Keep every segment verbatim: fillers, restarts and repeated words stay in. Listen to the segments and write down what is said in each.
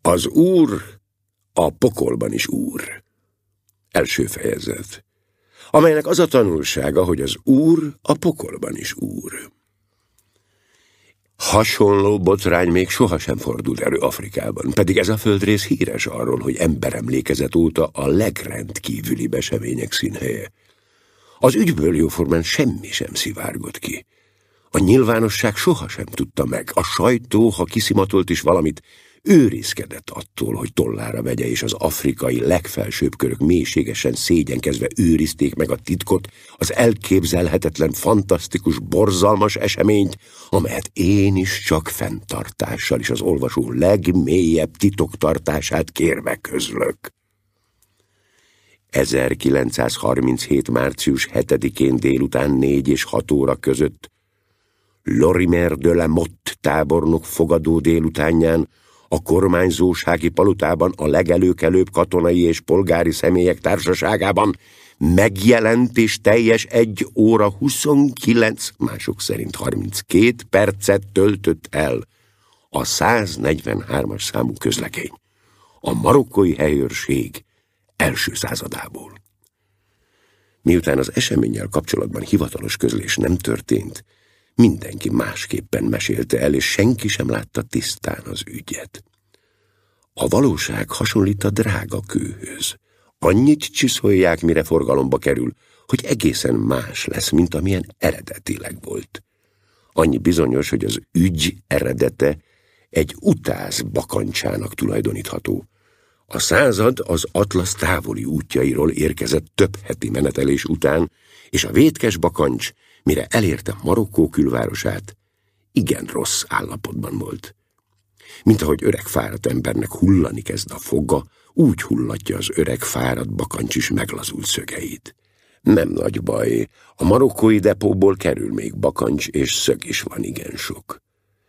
Az úr a pokolban is úr. Első fejezet, amelynek az a tanulsága, hogy az úr a pokolban is úr. Hasonló botrány még sohasem fordult elő Afrikában, pedig ez a földrész híres arról, hogy emberemlékezet óta a legrendkívülibb események színhelye. Az ügyből jóformán semmi sem szivárgott ki. A nyilvánosság sohasem tudta meg, a sajtó, ha kiszimatolt is valamit, őrizkedett attól, hogy tollára vegye, és az afrikai legfelsőbb körök mélységesen szégyenkezve őrizték meg a titkot, az elképzelhetetlen, fantasztikus, borzalmas eseményt, amelyet én is csak fenntartással és az olvasó legmélyebb titoktartását kérve közlök. ezerkilencszázharminchét. március hetedikén délután négy és hat óra között Lorimer de la Motte tábornok fogadó délutánján a kormányzósági palotában a legelőkelőbb katonai és polgári személyek társaságában megjelent és teljes egy óra huszonkilenc, mások szerint harminckét percet töltött el a száznegyvenhármas számú közlekény, a marokkói helyőrség első századából. Miután az eseménnyel kapcsolatban hivatalos közlés nem történt, mindenki másképpen mesélte el, és senki sem látta tisztán az ügyet. A valóság hasonlít a drága kőhöz. Annyit csiszolják, mire forgalomba kerül, hogy egészen más lesz, mint amilyen eredetileg volt. Annyi bizonyos, hogy az ügy eredete egy utáz bakancsának tulajdonítható. A század az Atlasz távoli útjairól érkezett több heti menetelés után, és a vétkes bakancs, mire elérte Marokkó külvárosát, igen rossz állapotban volt. Mint ahogy öreg fáradt embernek hullani kezd a foga, úgy hullatja az öreg fáradt bakancs is meglazult szögeit. Nem nagy baj, a marokkói depóból kerül még bakancs, és szög is van igen sok.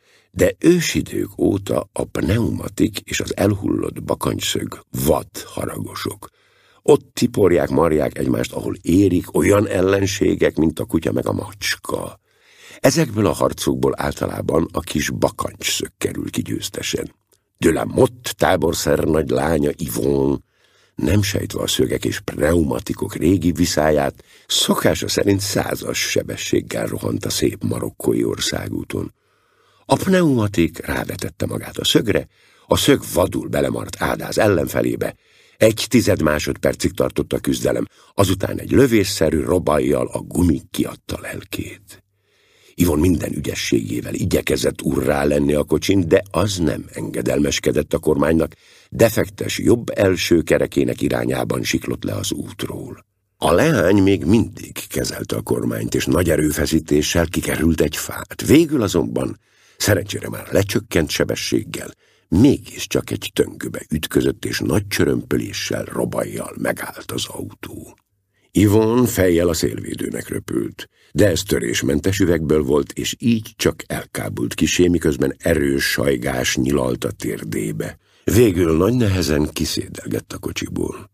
De ősidők óta a pneumatik és az elhullott bakancsszög vad haragosok. Ott tiporják, marják egymást, ahol érik, olyan ellenségek, mint a kutya meg a macska. Ezekből a harcokból általában a kis bakancsszög kerül ki győztesen. De la Motte táborszernagy lánya Yvonne, nem sejtve a szögek és pneumatikok régi viszáját, szokása szerint százas sebességgel rohant a szép marokkói országúton. A pneumatik rávetette magát a szögre, a szög vadul belemart Ádáz ellenfelébe. Egy tized másodpercig tartott a küzdelem, azután egy lövésszerű robajjal a gumi kiadta lelkét. Yvonne minden ügyességével igyekezett urrá lenni a kocsin, de az nem engedelmeskedett a kormánynak, defektes jobb első kerekének irányában siklott le az útról. A leány még mindig kezelte a kormányt, és nagy erőfeszítéssel kikerült egy fát. Végül azonban, szerencsére már lecsökkent sebességgel, mégiscsak egy töngöbe ütközött, és nagy csörömpöléssel, robajjal megállt az autó. Yvonne fejjel a szélvédőnek röpült, de ez törésmentes üvegből volt, és így csak elkábult kisé, miközben erős sajgás nyilalt a térdébe. Végül nagy nehezen kiszédelgett a kocsiból.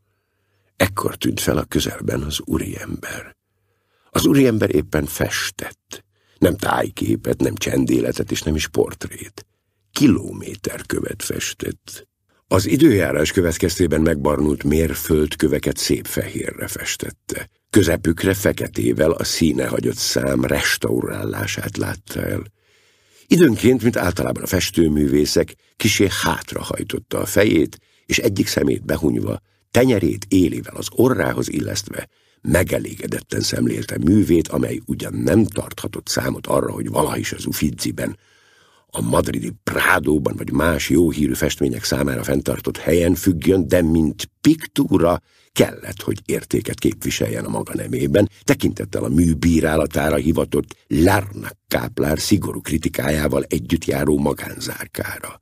Ekkor tűnt fel a közelben az úriember. Az úriember éppen festett. Nem tájképet, nem csendéletet, és nem is portrét. Kilométerkövet festett. Az időjárás következtében megbarnult mérföldköveket szép fehérre festette. Közepükre feketével a színe hagyott szám restaurálását látta el. Időnként, mint általában a festőművészek, kissé hátrahajtotta a fejét, és egyik szemét behunyva, tenyerét élével az orrához illesztve, megelégedetten szemlélte művét, amely ugyan nem tarthatott számot arra, hogy valaha is az Uffiziben, a madridi Prádóban vagy más jó hírű festmények számára fenntartott helyen függjön, de mint piktúra kellett, hogy értéket képviseljen a maga nemében, tekintettel a mű bírálatára hivatott Larnak káplár szigorú kritikájával együtt járó magánzárkára.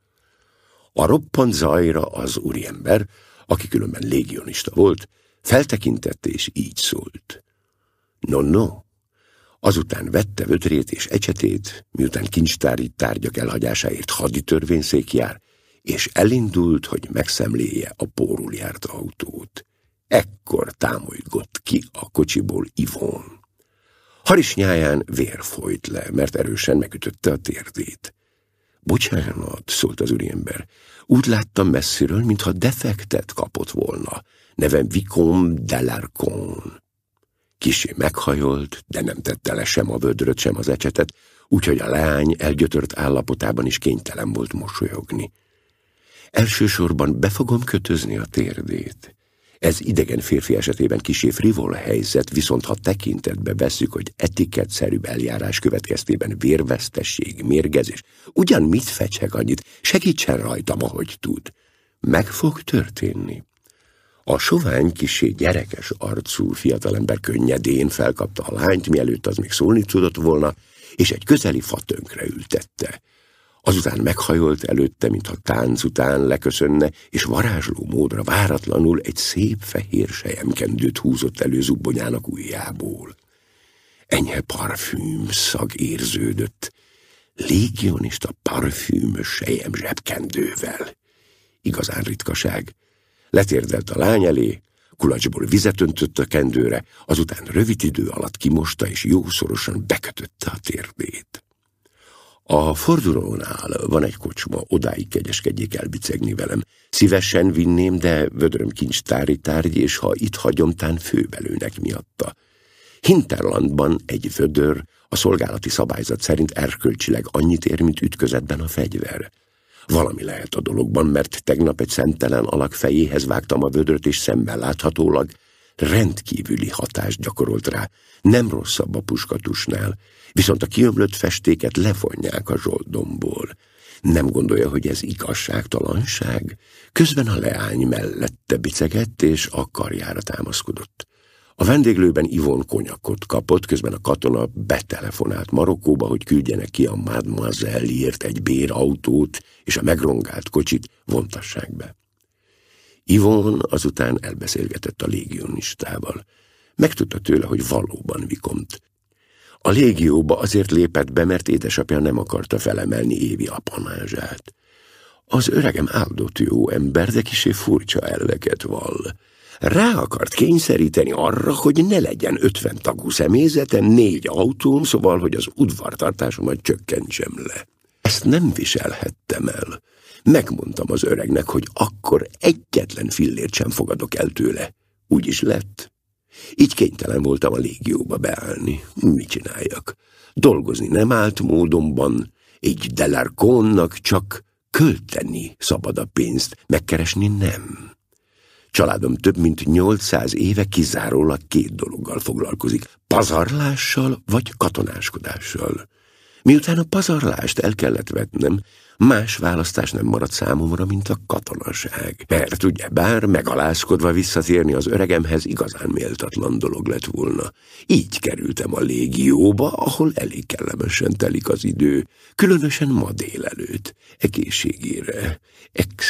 A roppant zajra az úriember, aki különben légionista volt, feltekintett és így szólt. No, no. Azután vette vödrét és ecsetét, miután kincstári tárgyak elhagyásáért haditörvényszék jár, és elindult, hogy megszemléje a pórul járt autót. Ekkor támolygott ki a kocsiból Yvonne. Harisnyáján vér folyt le, mert erősen megütötte a térdét. Bocsánat, szólt az úriember. Úgy láttam messziről, mintha defektet kapott volna. Nevem Vicomte d'Alarcon. Kissé meghajolt, de nem tette le sem a vödröt, sem az ecsetet, úgyhogy a leány elgyötört állapotában is kénytelen volt mosolyogni. Elsősorban be fogom kötözni a térdét. Ez idegen férfi esetében kissé frivol helyzet, viszont ha tekintetbe vesszük, hogy etikettszerűbb eljárás következtében vérvesztesség, mérgezés, ugyan mit fecseg annyit, segítsen rajtam, ahogy tud. Meg fog történni. A sovány, kissé gyerekes arcú fiatalember könnyedén felkapta a lányt, mielőtt az még szólni tudott volna, és egy közeli fatönkre ültette. Azután meghajolt előtte, mintha tánc után leköszönne, és varázsló módra váratlanul egy szép fehér selyemkendőt húzott elő zubbonyának ujjából. Enyhe parfüm szag érződött. Légionista parfümös sejem zsebkendővel. Igazán ritkaság. Letérdelt a lány elé, kulacsból vizet öntött a kendőre, azután rövid idő alatt kimosta és jószorosan bekötötte a térdét. A fordulónál van egy kocsma, odáig kegyeskedjék elbicegni velem. Szívesen vinném, de vödröm kincstári tárgy, és ha itt hagyom, tán főbelőnek miatta. Hinterlandban egy vödör a szolgálati szabályzat szerint erkölcsileg annyit ér, mint ütközetben a fegyver. Valami lehet a dologban, mert tegnap egy szemtelen alak fejéhez vágtam a vödröt, és szemmel láthatólag rendkívüli hatást gyakorolt rá. Nem rosszabb a puskatusnál, viszont a kiömlött festéket levonják a zsoldomból. Nem gondolja, hogy ez igazságtalanság? Közben a leány mellette bicegett, és a karjára támaszkodott. A vendéglőben Yvonne konyakot kapott, közben a katona betelefonált Marokkóba, hogy küldjenek ki a Mademoiselle-ért egy bérautót, és a megrongált kocsit vontassák be. Yvonne azután elbeszélgetett a légionistával. Megtudta tőle, hogy valóban Vicomte. A légióba azért lépett be, mert édesapja nem akarta felemelni évi apanázsát. Az öregem áldott jó ember, de kissé furcsa elveket vall. Rá akart kényszeríteni arra, hogy ne legyen ötven tagú személyzetem, négy autóm, szóval, hogy az udvartartásomat csökkentsem le. Ezt nem viselhettem el. Megmondtam az öregnek, hogy akkor egyetlen fillért sem fogadok el tőle. Úgy is lett. Így kénytelen voltam a légióba beállni. Mit csináljak? Dolgozni nem állt módonban, egy d'Alarconnak csak költeni szabad a pénzt, megkeresni nem. Családom több mint nyolcszáz éve kizárólag két dologgal foglalkozik, pazarlással vagy katonáskodással. Miután a pazarlást el kellett vetnem, más választás nem maradt számomra, mint a katonaság. Mert ugyebár megalázkodva visszatérni az öregemhez igazán méltatlan dolog lett volna. Így kerültem a légióba, ahol elég kellemesen telik az idő, különösen ma délelőtt, egészségére. Ex...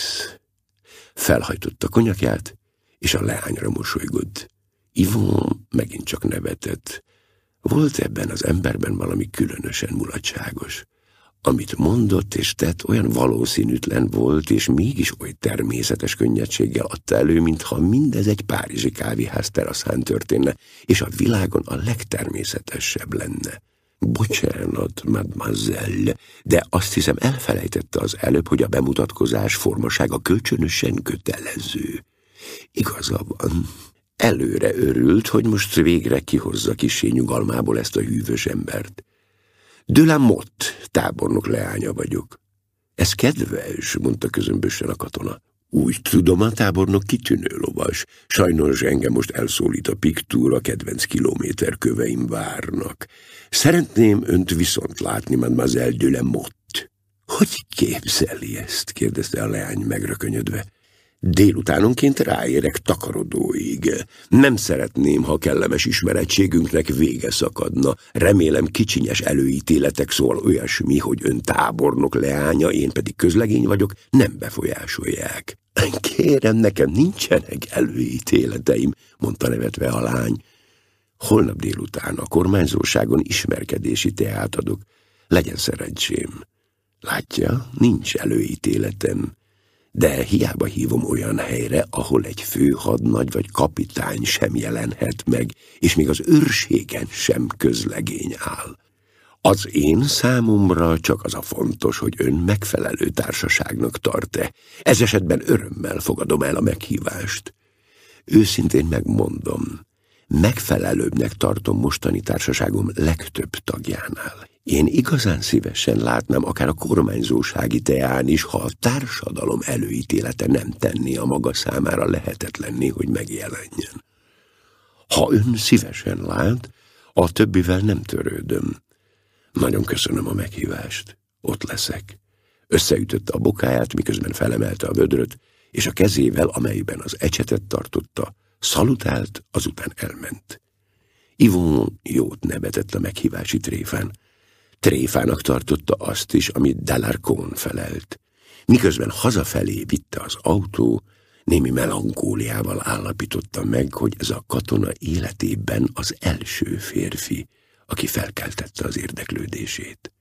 Felhajtotta konyakját, és a leányra mosolygott. Yvonne megint csak nevetett. Volt ebben az emberben valami különösen mulatságos. Amit mondott és tett, olyan valószínűtlen volt, és mégis oly természetes könnyedséggel adta elő, mintha mindez egy párizsi kávéház teraszán történne, és a világon a legtermészetesebb lenne. Bocsánat, mademoiselle, de azt hiszem elfelejtette az előbb, hogy a bemutatkozás formasága kölcsönösen kötelező. Igaza van. Előre örült, hogy most végre kihozza kissé nyugalmából ezt a hűvös embert. De la Motte tábornok leánya vagyok. Ez kedves, mondta közömbösen a katona. Úgy tudom, a tábornok kitűnő lovas. Sajnos engem most elszólít a piktúra, kedvenc kilométer köveim várnak. Szeretném önt viszont látni, mademoiselle de la Motte. Hogy képzeli ezt? Kérdezte a leány megrökönyödve. Délutánonként ráérek takarodóig. Nem szeretném, ha kellemes ismerettségünknek vége szakadna. Remélem kicsinyes előítéletek, szól olyasmi, hogy ön tábornok leánya, én pedig közlegény vagyok, nem befolyásolják. Kérem, nekem nincsenek előítéleteim, mondta nevetve a lány. Holnap délután a kormányzóságon ismerkedési teát adok. Legyen szerencsém. Látja, nincs előítéletem. De hiába hívom olyan helyre, ahol egy főhadnagy vagy kapitány sem jelenhet meg, és még az őrségen sem közlegény áll. Az én számomra csak az a fontos, hogy ön megfelelő társaságnak tart-e. Ez esetben örömmel fogadom el a meghívást. Őszintén megmondom, megfelelőbbnek tartom mostani társaságom legtöbb tagjánál. Én igazán szívesen látnám akár a kormányzósági teán is, ha a társadalom előítélete nem tenné a maga számára lehetetlenné, hogy megjelenjen. Ha ön szívesen lát, a többivel nem törődöm. Nagyon köszönöm a meghívást. Ott leszek. Összeütötte a bokáját, miközben felemelte a vödröt, és a kezével, amelyben az ecsetet tartotta, szalutált, azután elment. Yvonne jót nevetett a meghívási tréfán. Tréfának tartotta azt is, amit d'Alarcon felelt. Miközben hazafelé vitte az autó, némi melankóliával állapította meg, hogy ez a katona életében az első férfi, aki felkeltette az érdeklődését.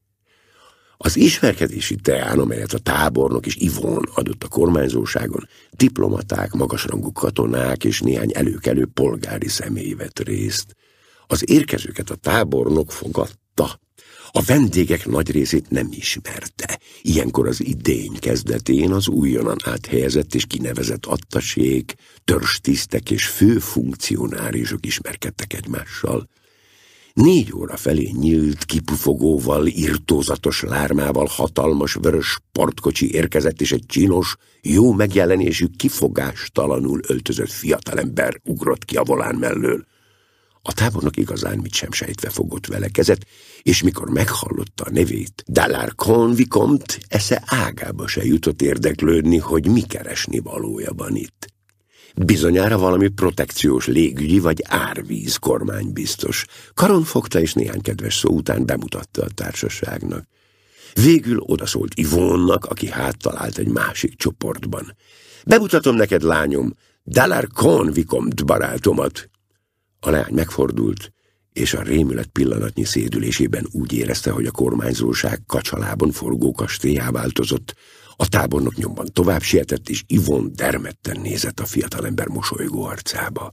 Az ismerkedési teán, amelyet a tábornok és Yvonne adott a kormányzóságon, diplomaták, magasrangú katonák és néhány előkelő polgári személy vett részt. Az érkezőket a tábornok fogadta. A vendégek nagy részét nem ismerte. Ilyenkor az idény kezdetén az újonnan áthelyezett és kinevezett attasék, törstisztek és főfunkcionárisok ismerkedtek egymással. Négy óra felé nyílt, kipufogóval, irtózatos lármával hatalmas vörös sportkocsi érkezett, és egy csinos, jó megjelenésű, kifogástalanul öltözött fiatalember ugrott ki a volán mellől. A tábornok igazán mit sem sejtve fogott vele kezet, és mikor meghallotta a nevét, d'Alarcon Vicomte esze ágába se jutott érdeklődni, hogy mi keresni valója van itt. Bizonyára valami protekciós légügyi vagy árvíz kormány biztos. Karon fogta, és néhány kedves szó után bemutatta a társaságnak. Végül odaszólt Yvonne-nak, aki háttalált egy másik csoportban. Bemutatom neked, lányom, d'Alarcon Vicomte barátomat. A leány megfordult, és a rémület pillanatnyi szédülésében úgy érezte, hogy a kormányzóság kacsalában forgó kastélyá változott. A tábornok nyomban tovább sietett, és Yvonne dermedten nézett a fiatalember mosolygó arcába.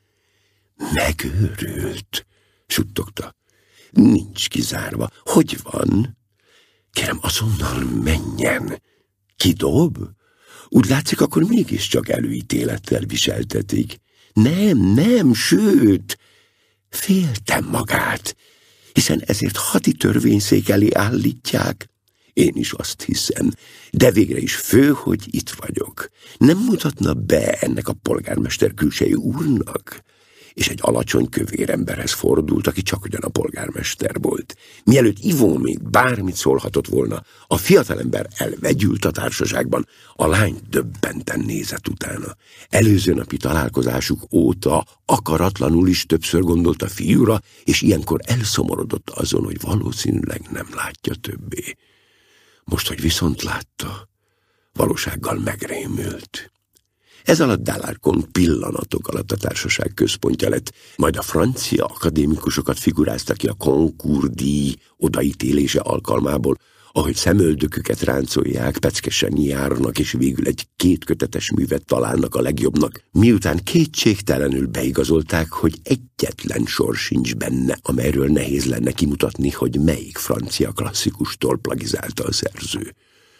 Megőrült, suttogta. Nincs kizárva. Hogy van? Kérem, azonnal menjen. Kidob? Úgy látszik, akkor mégiscsak előítélettel viseltetik. Nem, nem, sőt, féltem magát, hiszen ezért hadi törvényszék elé állítják. Én is azt hiszem, de végre is fő, hogy itt vagyok. Nem mutatna be ennek a polgármester külsejű úrnak? És egy alacsony kövér emberhez fordult, aki csak ugyan a polgármester volt. Mielőtt Yvonne még bármit szólhatott volna, a fiatalember elvegyült a társaságban, a lány döbbenten nézett utána. Előző napi találkozásuk óta akaratlanul is többször gondolt a fiúra, és ilyenkor elszomorodott azon, hogy valószínűleg nem látja többé. Most, hogy viszont látta, valósággal megrémült. Ez alatt d'Alarcon pillanatok alatt a társaság központja lett, majd a francia akadémikusokat figurázta ki a Concours díj odaítélése alkalmából, ahogy szemöldöküket ráncolják, peckesen járnak, és végül egy kétkötetes művet találnak a legjobbnak, miután kétségtelenül beigazolták, hogy egyetlen sor sincs benne, amelyről nehéz lenne kimutatni, hogy melyik francia klasszikustól plagizálta a szerző.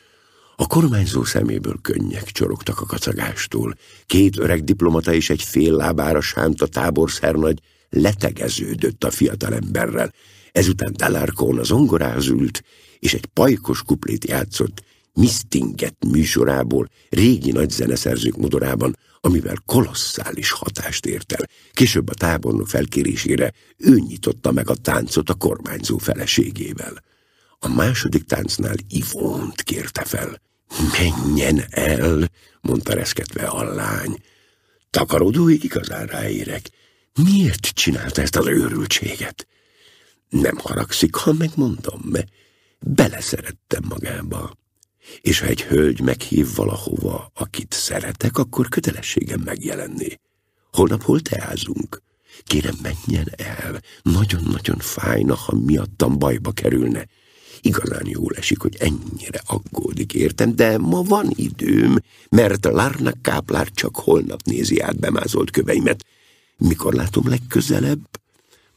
A kormányzó szeméből könnyek csorogtak a kacagástól. Két öreg diplomata és egy fél lábára sánt a táborszernagy letegeződött a fiatalemberrel. Ezután d'Alarcon a zongorához ült, és egy pajkos kuplét játszott Mistinget műsorából, régi nagy zeneszerzők modorában, amivel kolosszális hatást ért el. Később a tábornok felkérésére ő nyitotta meg a táncot a kormányzó feleségével. A második táncnál Yvonne-t kérte fel. Menjen el, mondta reszketve a lány. Takarodóig igazán ráérek. Miért csinálta ezt az őrültséget? Nem haragszik, ha megmondom, mert beleszerettem magába. És ha egy hölgy meghív valahova, akit szeretek, akkor kötelességem megjelenni. Holnap hol teázunk? Kérem, menjen el. Nagyon-nagyon fájna, ha miattam bajba kerülne. Igazán jól esik, hogy ennyire aggódik, értem, de ma van időm, mert Larnak káplár csak holnap nézi át bemázolt köveimet. Mikor látom legközelebb?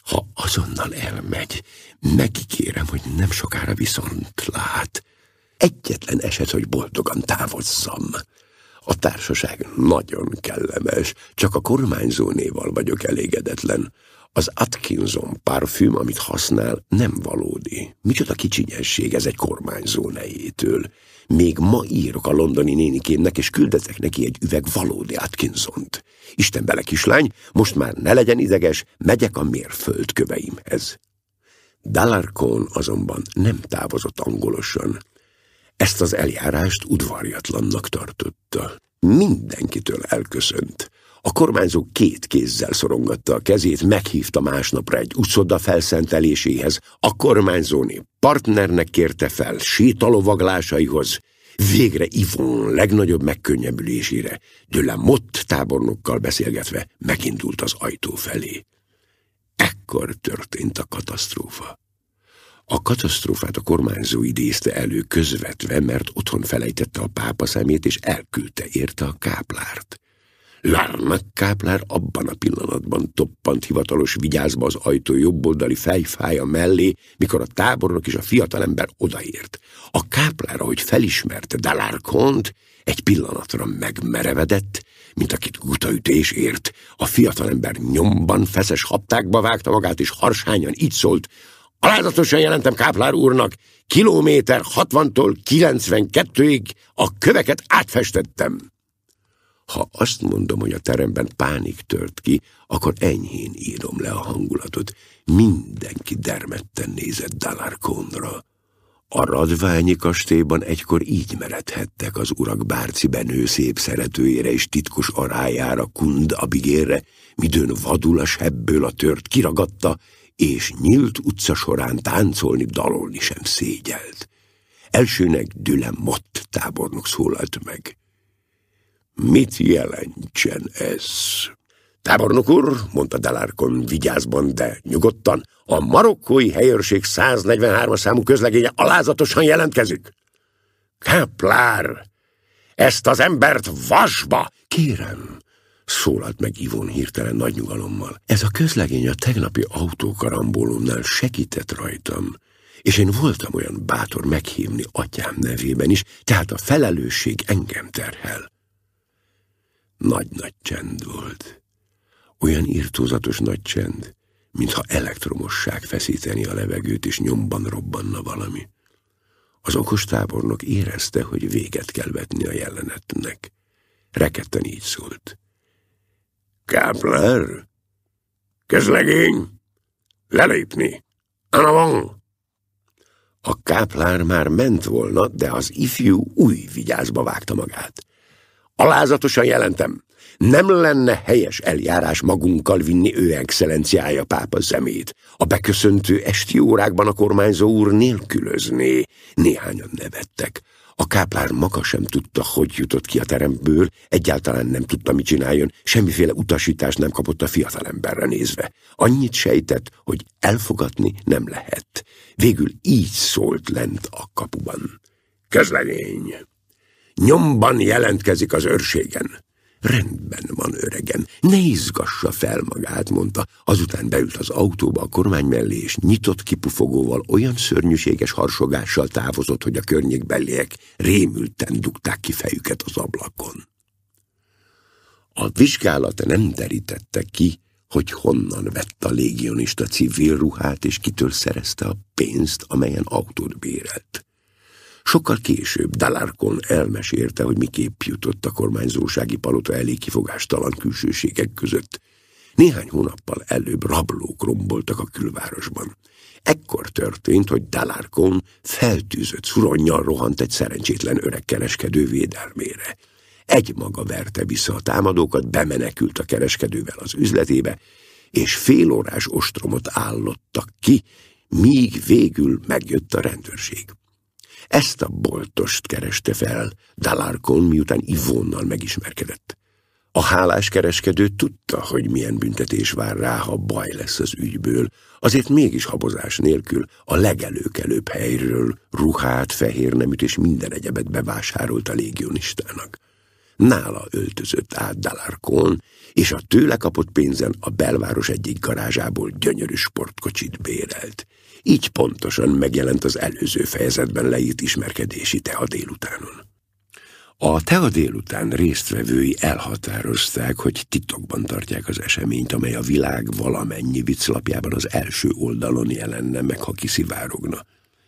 Ha azonnal elmegy, megígérem, hogy nem sokára viszont lát. Egyetlen eset, hogy boldogan távozzam. A társaság nagyon kellemes, csak a kormányzónéval vagyok elégedetlen. Az Atkinson parfüm, amit használ, nem valódi. Micsoda kicsinyesség ez egy kormányzó nejétől. Még ma írok a londoni nénikémnek, és küldetek neki egy üveg valódi Atkinsont. Isten bele, kislány, most már ne legyen ideges, megyek a mérföldköveimhez. D'Alarcón azonban nem távozott angolosan. Ezt az eljárást udvarjatlannak tartotta. Mindenkitől elköszönt. A kormányzó két kézzel szorongatta a kezét, meghívta másnapra egy uszoda felszenteléséhez, a kormányzóné partnernek kérte fel sétalovaglásaihoz, végre Yvonne legnagyobb megkönnyebbülésére, de la Motte tábornokkal beszélgetve megindult az ajtó felé. Ekkor történt a katasztrófa. A katasztrófát a kormányzó idézte elő közvetve, mert otthon felejtette a pápa szemét, és elküldte érte a káplárt. Larnak káplár abban a pillanatban toppant hivatalos vigyázba az ajtó jobboldali fejfája mellé, mikor a tábornok és a fiatalember odaért. A káplár, ahogy felismerte D'Alarcónt, egy pillanatra megmerevedett, mint akit gutaütés ért. A fiatalember nyomban feszes haptákba vágta magát, és harsányan így szólt: alázatosan jelentem káplár úrnak, kilométer hatvantól kilencvenkettőig a köveket átfestettem. Ha azt mondom, hogy a teremben pánik tört ki, akkor enyhén írom le a hangulatot. Mindenki dermedten nézett D'Alarcónra. A Radványi kastélyban egykor így meredhettek az urak Bárci Benő szép szeretőjére és titkos arájára, Kund Abigérre, midőn vadul a sebből a tört kiragadta, és nyílt utca során táncolni, dalolni sem szégyelt. Elsőnek de la Motte tábornok szólalt meg. Mit jelentsen ez? Tábornok úr, mondta D'Alarcón vigyázban, de nyugodtan, a marokkói helyőrség száznegyvenhármas számú közlegénye alázatosan jelentkezik. Káplár, ezt az embert vasba! Kérem, szólalt meg Yvonne hirtelen nagy nyugalommal. Ez a közlegény a tegnapi autókarambólumnál segített rajtam, és én voltam olyan bátor meghívni atyám nevében is, tehát a felelősség engem terhel. Nagy-nagy csend volt. Olyan irtózatos nagy csend, mintha elektromosság feszíteni a levegőt, és nyomban robbanna valami. Az okos tábornok érezte, hogy véget kell vetni a jelenetnek. Rekedten így szólt. Káplár, közlegény, lelépni, en avant. A káplár már ment volna, de az ifjú új vigyázba vágta magát. Alázatosan jelentem, nem lenne helyes eljárás magunkkal vinni ő excellenciája pápa szemét. A beköszöntő esti órákban a kormányzó úr nélkülözné. Néhányan nevettek. A káplár maga sem tudta, hogy jutott ki a teremből, egyáltalán nem tudta, mit csináljon, semmiféle utasítást nem kapott a fiatalemberre nézve. Annyit sejtett, hogy elfogadni nem lehet. Végül így szólt lent a kapuban. Közlegény! Nyomban jelentkezik az őrségen. Rendben van, öregem, ne izgassa fel magát, mondta. Azután beült az autóba a kormány mellé, és nyitott kipufogóval olyan szörnyűséges harsogással távozott, hogy a környékbeliek rémülten dugták ki fejüket az ablakon. A vizsgálat nem derítette ki, hogy honnan vett a légionista civil ruhát, és kitől szerezte a pénzt, amelyen autót bérelt. Sokkal később D'Alarcón elmesélte, hogy miképp jutott a kormányzósági palota elé kifogástalan külsőségek között. Néhány hónappal előbb rablók romboltak a külvárosban. Ekkor történt, hogy D'Alarcón feltűzött szuronnyal rohant egy szerencsétlen öreg kereskedő védelmére. Egymaga verte vissza a támadókat, bemenekült a kereskedővel az üzletébe, és félórás ostromot állottak ki, míg végül megjött a rendőrség. Ezt a boltost kereste fel D'Alarcón, miután Yvonnal megismerkedett. A hálás kereskedő tudta, hogy milyen büntetés vár rá, ha baj lesz az ügyből, azért mégis habozás nélkül a legelőkelőbb helyről ruhát, fehérneműt és minden egyebet bevásárolt a légionistának. nála öltözött át D'Alarcón, és a tőle kapott pénzen a belváros egyik garázsából gyönyörű sportkocsit bérelt. Így pontosan megjelent az előző fejezetben leírt ismerkedési tea délutánon. A tea délután résztvevői elhatározták, hogy titokban tartják az eseményt, amely a világ valamennyi vicclapjában az első oldalon jelenne meg, ha kiszivárogna.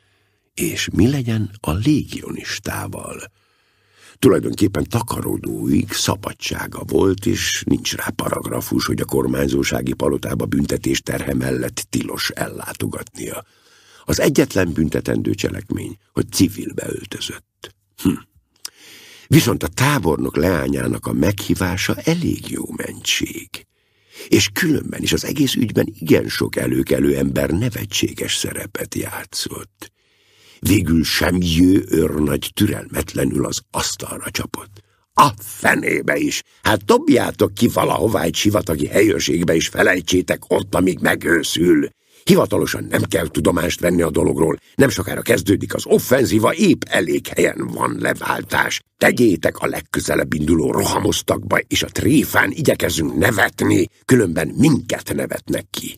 És mi legyen a légionistával? Tulajdonképpen takarodóig szabadsága volt, és nincs rá paragrafus, hogy a kormányzósági palotába büntetés terhe mellett tilos ellátogatnia. Az egyetlen büntetendő cselekmény, hogy civilbe öltözött. Hm. Viszont a tábornok leányának a meghívása elég jó mentség. És különben is az egész ügyben igen sok előkelő ember nevetséges szerepet játszott. Végül Semjő őrnagy türelmetlenül az asztalra csapott. A fenébe is! Hát dobjátok ki valahová egy sivatagi helyőrségbe, és felejtsétek ott, amíg megőszül. Hivatalosan nem kell tudomást venni a dologról, nem sokára kezdődik az offenzíva, épp elég helyen van leváltás. Tegyétek a legközelebb induló rohamosztakba, és a tréfán igyekezzünk nevetni, különben minket nevetnek ki.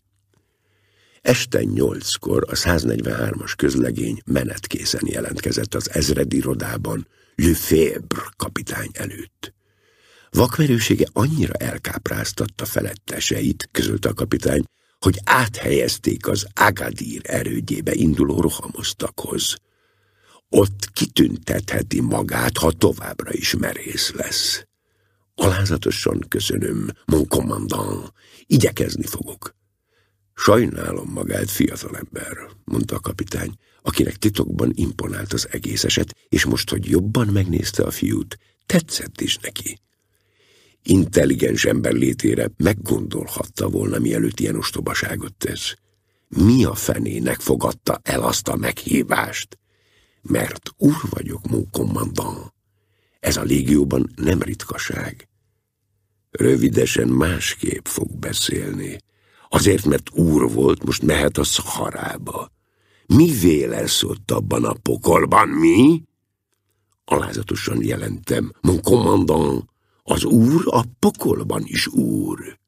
Este nyolckor a száznegyvenhármas közlegény menetkészen jelentkezett az ezredirodában Lefebvre kapitány előtt. Vakmerősége annyira elkápráztatta feletteseit, közölte a kapitány, hogy áthelyezték az Agadir erődjébe induló rohamosztakhoz. Ott kitüntetheti magát, ha továbbra is merész lesz. Alázatosan köszönöm, mon commandant, igyekezni fogok. Sajnálom magát, fiatalember, mondta a kapitány, akinek titokban imponált az egész eset, és most, hogy jobban megnézte a fiút, tetszett is neki. Intelligens ember létére meggondolhatta volna, mielőtt ilyen ostobaságot tesz. Mi a fenének fogadta el azt a meghívást? Mert úr vagyok, mon commandant. Ez a légióban nem ritkaság. Rövidesen másképp fog beszélni. Azért, mert úr volt, most mehet a Szaharába. Mivé lesz ott abban a pokolban, mi? Alázatosan jelentem, mon commandant, az úr a pokolban is úr.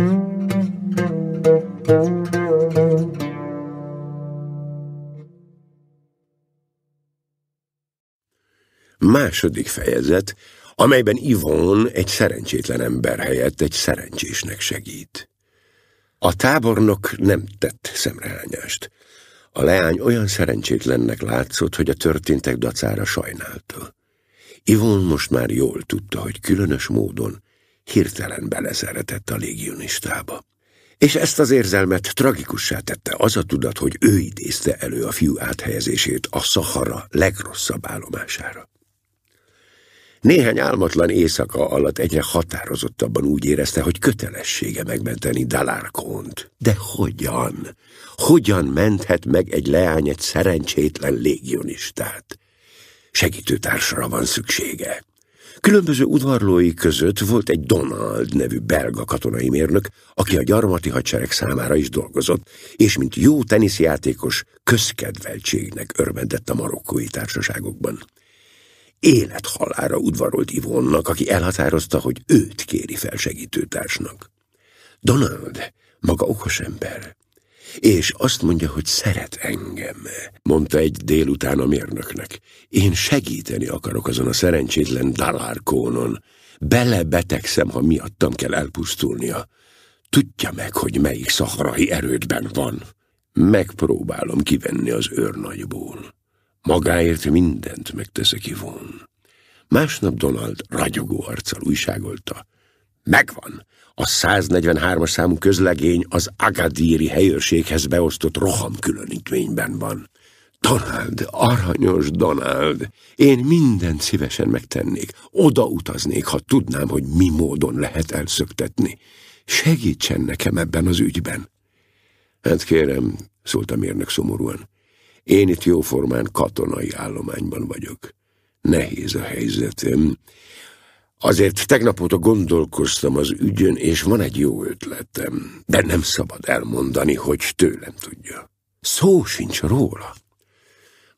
Második fejezet, amelyben Yvonne egy szerencsétlen ember helyett egy szerencsésnek segít. A tábornok nem tett szemrehányást. A leány olyan szerencsétlennek látszott, hogy a történtek dacára sajnálta. Yvonne most már jól tudta, hogy különös módon hirtelen beleszeretett a légionistába. És ezt az érzelmet tragikussá tette az a tudat, hogy ő idézte elő a fiú áthelyezését a Szahara legrosszabb állomására. Néhány álmatlan éjszaka alatt egyre határozottabban úgy érezte, hogy kötelessége megmenteni D'Alarcónt. De hogyan? Hogyan menthet meg egy leány egy szerencsétlen légionistát? Segítőtársra van szüksége. Különböző udvarlói között volt egy Donald nevű belga katonai mérnök, aki a gyarmati hadsereg számára is dolgozott, és mint jó teniszjátékos közkedveltségnek örvendett a marokkói társaságokban. Élethalálra udvarolt Yvonne-nak, aki elhatározta, hogy őt kéri fel segítőtársnak. Donald maga okos ember, és azt mondja, hogy szeret engem, mondta egy délután a mérnöknek. Én segíteni akarok azon a szerencsétlen D'Alarcónon. Belebetegszem, ha miattam kell elpusztulnia. Tudja meg, hogy melyik szaharai erődben van. Megpróbálom kivenni az őrnagyból. Magáért mindent megteszek, Yvonne. Másnap Donald ragyogó arccal újságolta. Megvan! A száznegyvenhármas számú közlegény az agadíri helyőrséghez beosztott rohamkülönítményben van. Donald, aranyos Donald, én mindent szívesen megtennék. Oda utaznék, ha tudnám, hogy mi módon lehet elszöktetni. Segítsen nekem ebben az ügyben. Hát kérem, szólt a mérnök szomorúan. Én itt jóformán katonai állományban vagyok. Nehéz a helyzetem. Azért tegnap óta gondolkoztam az ügyön, és van egy jó ötletem, de nem szabad elmondani, hogy tőlem tudja. Szó sincs róla.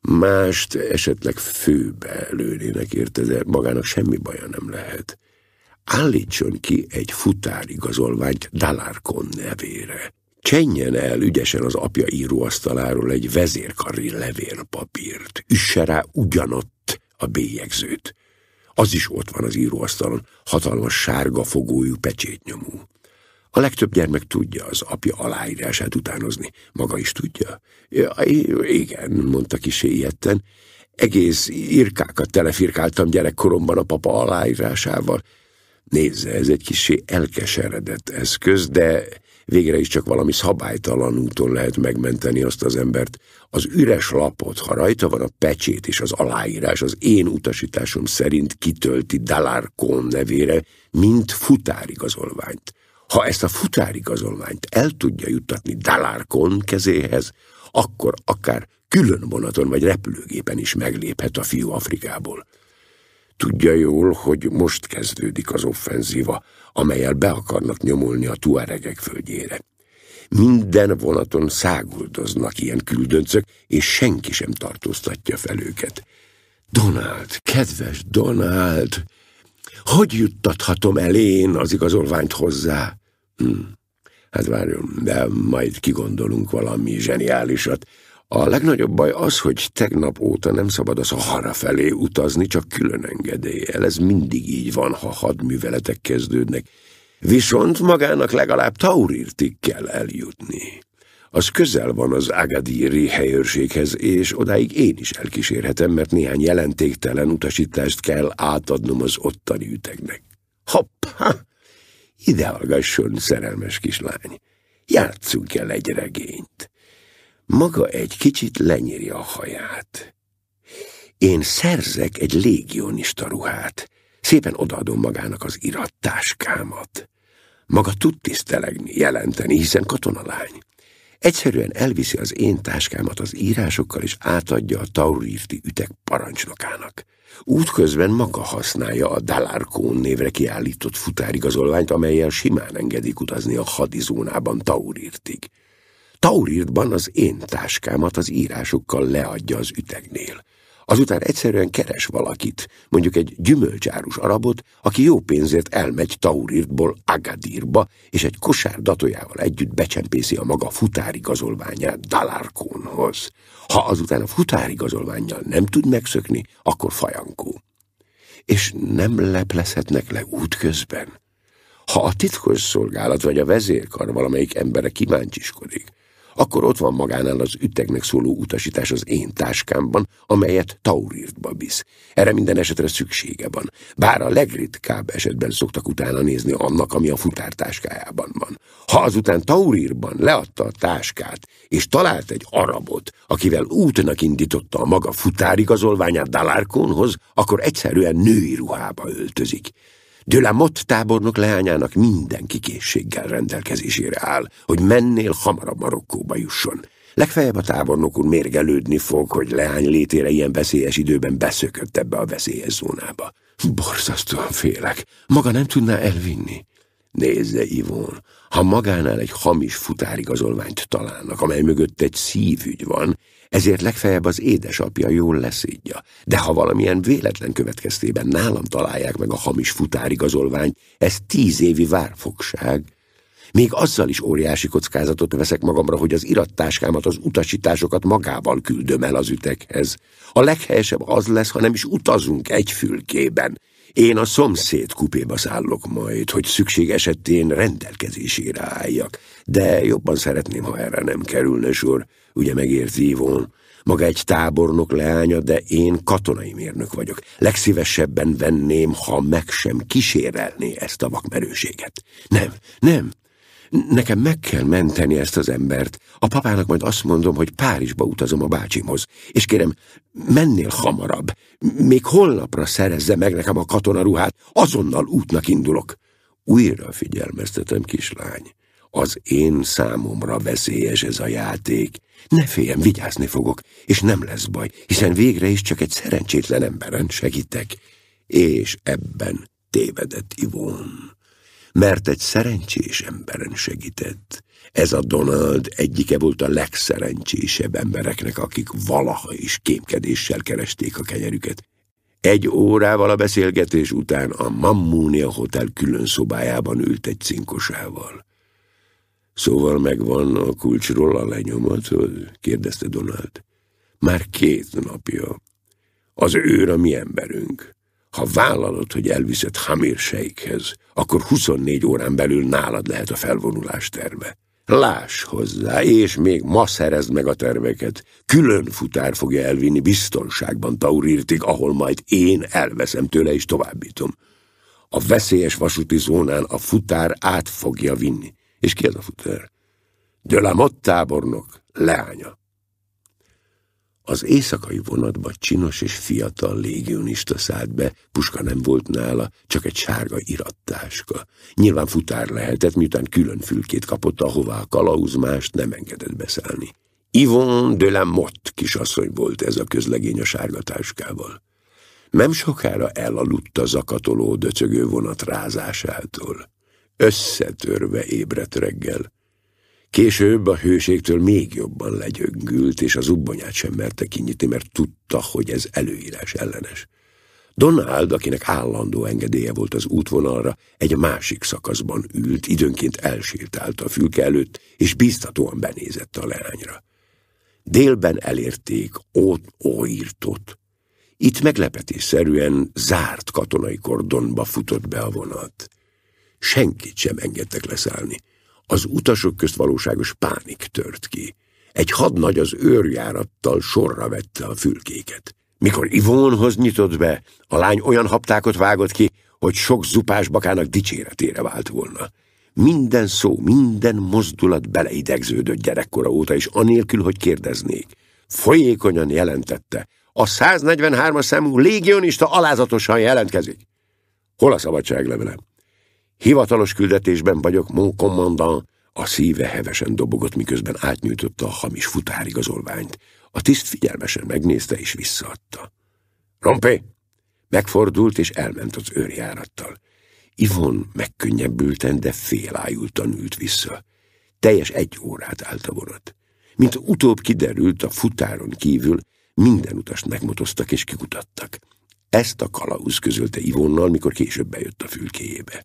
Mást esetleg főbe lőnének érte, de magának semmi baja nem lehet. Állítson ki egy futárigazolványt Dalarkon nevére. Csenjen el ügyesen az apja íróasztaláról egy vezérkari levélpapírt. Üsse rá ugyanott a bélyegzőt. Az is ott van az íróasztalon, hatalmas sárga fogójú pecsétnyomú. A legtöbb gyermek tudja az apja aláírását utánozni. Maga is tudja? Ja, igen, mondta kissé ijedten. Egész irkákat telefirkáltam gyerekkoromban a papa aláírásával. Nézze, ez egy kissé elkeseredett eszköz, de végre is csak valami szabálytalan úton lehet megmenteni azt az embert. Az üres lapot, ha rajta van a pecsét és az aláírás, az én utasításom szerint kitölti Dalarkon nevére, mint futárigazolványt. Ha ezt a futárigazolványt el tudja juttatni Dalarkon kezéhez, akkor akár külön vonaton vagy repülőgépen is megléphet a fiú Afrikából. Tudja jól, hogy most kezdődik az offenzíva, amellyel be akarnak nyomulni a tuaregek földjére. Minden vonaton száguldoznak ilyen küldöncök, és senki sem tartóztatja fel őket. Donald, kedves Donald, hogy juttathatom el én az igazolványt hozzá? Hm. Hát várjon, de majd kigondolunk valami zseniálisat. A legnagyobb baj az, hogy tegnap óta nem szabad a Szahara felé utazni, csak külön engedéllyel. Ez mindig így van, ha hadműveletek kezdődnek. Viszont magának legalább Taurirtig kell eljutni. Az közel van az Agadíri helyőrséghez, és odáig én is elkísérhetem, mert néhány jelentéktelen utasítást kell átadnom az ottani ütegnek. Hoppá! Ide hallgasson, szerelmes kislány. Játsszunk el egy regényt. Maga egy kicsit lenyírja a haját. Én szerzek egy légionista ruhát. Szépen odaadom magának az irattáskámat. Maga tud tisztelegni, jelenteni, hiszen katonalány. Egyszerűen elviszi az én táskámat az írásokkal, és átadja a Taurirti üteg parancsnokának. Útközben maga használja a Dalarkon névre kiállított futárigazolványt, amellyel simán engedik utazni a hadizónában Taurirtig. Taurirtban az én táskámat az írásokkal leadja az ütegnél. Azután egyszerűen keres valakit, mondjuk egy gyümölcsárus arabot, aki jó pénzért elmegy Taurirtból Agadirba, és egy kosár datójával együtt becsempészi a maga futárigazolványát Dalarkonhoz. Ha azután a futárigazolvánnyal nem tud megszökni, akkor fajankó. És nem leplezhetnek le útközben? Ha a titkos szolgálat vagy a vezérkar valamelyik embere kíváncsiskodik, akkor ott van magánál az ütegnek szóló utasítás az én táskámban, amelyet Taurirtba visz. Erre minden esetre szüksége van, bár a legritkább esetben szoktak utána nézni annak, ami a futártáskájában van. Ha azután Taurirtban leadta a táskát, és talált egy arabot, akivel útnak indította a maga futárigazolványát Dalarkonhoz, akkor egyszerűen női ruhába öltözik. De la Motte tábornok leányának mindenki készséggel rendelkezésére áll, hogy mennél hamarabb Marokkóba jusson. Legfeljebb a tábornok úr mérgelődni fog, hogy leány létére ilyen veszélyes időben beszökött ebbe a veszélyes zónába. Borzasztóan félek. Maga nem tudná elvinni? Nézze, Yvonne, ha magánál egy hamis futárigazolványt találnak, amely mögött egy szívügy van, ezért legfeljebb az édesapja jól leszédja. De ha valamilyen véletlen következtében nálam találják meg a hamis futárigazolványt, ez tíz évi várfogság. Még azzal is óriási kockázatot veszek magamra, hogy az irattáskámat, az utasításokat magával küldöm el az üteghez. A leghelyesebb az lesz, ha nem is utazunk egy fülkében. Én a szomszéd kupéba szállok majd, hogy szükség esetén rendelkezésére álljak. De jobban szeretném, ha erre nem kerülne sor. Ugye megérti, Yvonne? Maga egy tábornok leánya, de én katonai mérnök vagyok. Legszívesebben venném, ha meg sem kísérelné ezt a vakmerőséget. Nem, nem. Nekem meg kell menteni ezt az embert. A papának majd azt mondom, hogy Párizsba utazom a bácsimhoz. És kérem, mennél hamarabb. Még holnapra szerezze meg nekem a katonaruhát, azonnal útnak indulok. Újra figyelmeztetem, kislány. Az én számomra veszélyes ez a játék. Ne féljen, vigyázni fogok, és nem lesz baj, hiszen végre is csak egy szerencsétlen emberen segítek. És ebben tévedett Yvonne. mert egy szerencsés emberen segített. Ez a Donald egyike volt a legszerencsésebb embereknek, akik valaha is kémkedéssel keresték a kenyerüket. Egy órával a beszélgetés után a Mammunia Hotel külön szobájában ült egy cinkosával. Szóval megvan a kulcsról a lenyomatod? Kérdezte Donald. Már két napja. Az őr a mi emberünk. Ha vállalod, hogy elviszed Hamir Sheikhez, akkor huszonnégy órán belül nálad lehet a felvonulás terve. Láss hozzá, és még ma szerezd meg a terveket. Külön futár fogja elvinni biztonságban Taurirtig, ahol majd én elveszem tőle és továbbítom. A veszélyes vasúti zónán a futár át fogja vinni. És ki az a futár? De la Motte tábornok leánya. Az éjszakai vonatba csinos és fiatal légionista szállt be, puska nem volt nála, csak egy sárga irattáska. Nyilván futár lehetett, miután külön fülkét kapott, ahová a kalauz mást nem engedett beszállni. Yvonne de la Motte kisasszony volt ez a közlegény a sárga táskával. Nem sokára elaludt a zakatoló, döcögő vonat rázásától. Összetörve ébredt reggel. Később a hőségtől még jobban legyöngült, és az ubbonyát sem merte kinyitni, mert tudta, hogy ez előírás ellenes. Donald, akinek állandó engedélye volt az útvonalra, egy másik szakaszban ült, időnként elsétált a fülke előtt, és bíztatóan benézett a leányra. Délben elérték Haute-Oirtot. Itt meglepetésszerűen zárt katonai kordonba futott be a vonat. Senkit sem engedtek leszállni. Az utasok közt valóságos pánik tört ki. Egy hadnagy az őrjárattal sorra vette a fülkéket. Mikor Yvonnehoz nyitott be, a lány olyan haptákot vágott ki, hogy sok zupás bakának dicséretére vált volna. Minden szó, minden mozdulat beleidegződött gyerekkora óta, és anélkül, hogy kérdeznék. Folyékonyan jelentette. A száznegyvenhármas számú légionista alázatosan jelentkezik. Hol a szabadságlevelem? Hivatalos küldetésben vagyok, mon commandant. A szíve hevesen dobogott, miközben átnyújtotta a hamis futárigazolványt. A tiszt figyelmesen megnézte és visszaadta. Rompé! Megfordult és elment az őrjárattal. Yvonne megkönnyebbülten, de félájultan ült vissza. Teljes egy órát állt a vonat. Mint utóbb kiderült, a futáron kívül minden utast megmotoztak és kikutattak. Ezt a kalauz közölte Yvonnal, mikor később bejött a fülkéjébe.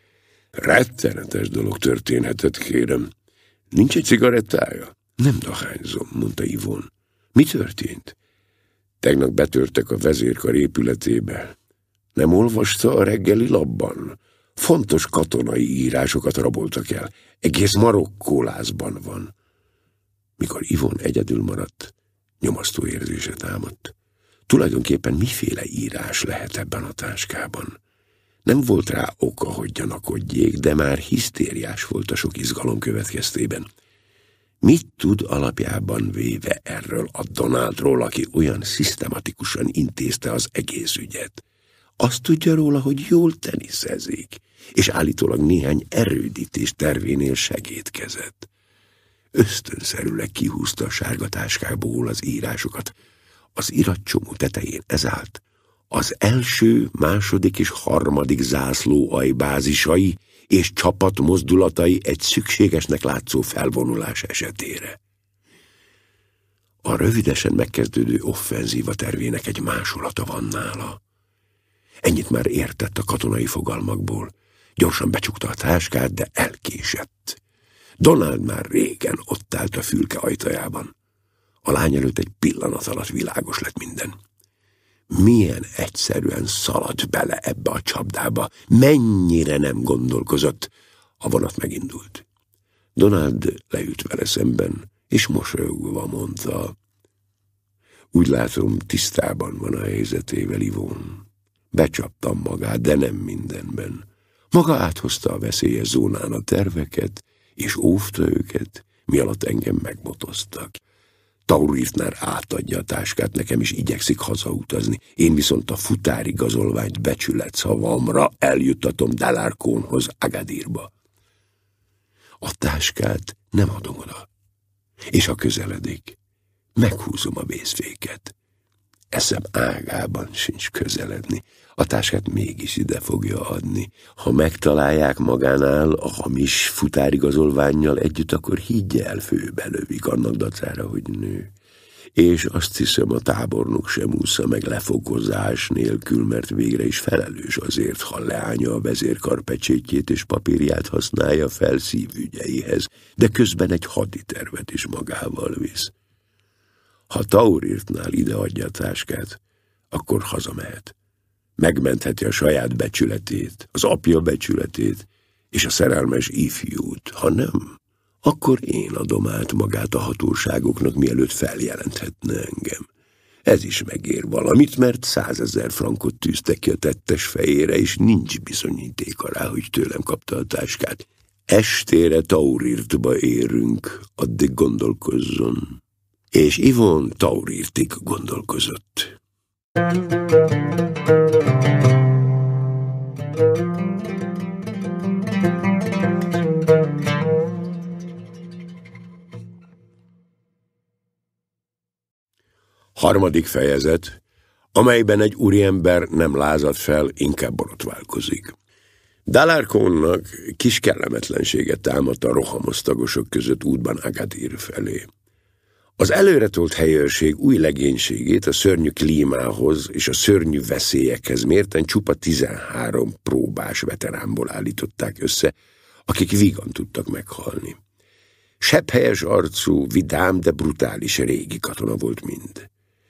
Rettenetes dolog történhetett, kérem. Nincs egy cigarettája? Nem dohányzom, mondta Yvonne. Mi történt? Tegnap betörtek a vezérkar épületébe. Nem olvasta a reggeli lapban? Fontos katonai írásokat raboltak el. Egész Marokkó lázban van. Mikor Yvonne egyedül maradt, nyomasztó érzése támadt. Tulajdonképpen miféle írás lehet ebben a táskában? Nem volt rá oka, hogy gyanakodjék, de már hisztériás volt a sok izgalom következtében. Mit tud alapjában véve erről a Donaldról, aki olyan szisztematikusan intézte az egész ügyet? Azt tudja róla, hogy jól teniszezik, és állítólag néhány erődítés tervénél segédkezett. Ösztönszerűleg kihúzta a sárga táskából az írásokat. Az iratcsomó tetején ez állt. Az első, második és harmadik zászlóalj bázisai és csapat mozdulatai egy szükségesnek látszó felvonulás esetére. A rövidesen megkezdődő offenzíva tervének egy másolata van nála. Ennyit már értett a katonai fogalmakból. Gyorsan becsukta a táskát, de elkésett. Donald már régen ott állt a fülke ajtajában. A lány előtt egy pillanat alatt világos lett minden. Milyen egyszerűen szaladt bele ebbe a csapdába, mennyire nem gondolkozott. A vonat megindult. Donald leült vele szemben, és mosolyogva mondta: úgy látom, tisztában van a helyzetével, Yvonne. Becsaptam magát, de nem mindenben. Maga áthozta a veszélyes zónán a terveket, és óvta őket, mi alatt engem megmotoztak. Taurirtnál átadja a táskát nekem, és igyekszik hazautazni. Én viszont a futárigazolványt becsület szavamra eljuttatom Dalarkónhoz, Agadirba. A táskát nem adom oda, és ha közeledik, meghúzom a vészféket. Eszem ágában sincs közeledni. A táskát mégis ide fogja adni. Ha megtalálják magánál a hamis futárigazolvánnyal együtt, akkor higgye el, főbe lövik annak dacára, hogy nő. És azt hiszem, a tábornok sem ússza meg lefokozás nélkül, mert végre is felelős azért, ha leánya a vezérkar pecsétjét és papírját használja fel szívügyeihez, de közben egy haditervet is magával visz. Ha Taurirtnál ideadja a táskát, akkor hazamehet. Megmentheti a saját becsületét, az apja becsületét és a szerelmes ifjút. Ha nem, akkor én adom át magát a hatóságoknak, mielőtt feljelenthetne engem. Ez is megér valamit, mert százezer frankot tűztek ki a tettes fejére, és nincs bizonyítéka rá, hogy tőlem kapta a táskát. Estére Taurirtba érünk, addig gondolkozzon. És Yvonne Taurirtig gondolkozott. Harmadik fejezet, amelyben egy úriember nem lázad fel, inkább borotválkozik. D'Alarconnak kis kellemetlenséget támadt a rohamosztagosok között útban Agadir felé. Az előretolt helyőrség új legénységét a szörnyű klímához és a szörnyű veszélyekhez mérten csupa tizenhárom próbás veteránból állították össze, akik vígan tudtak meghalni. Sebhelyes arcú, vidám, de brutális régi katona volt mind.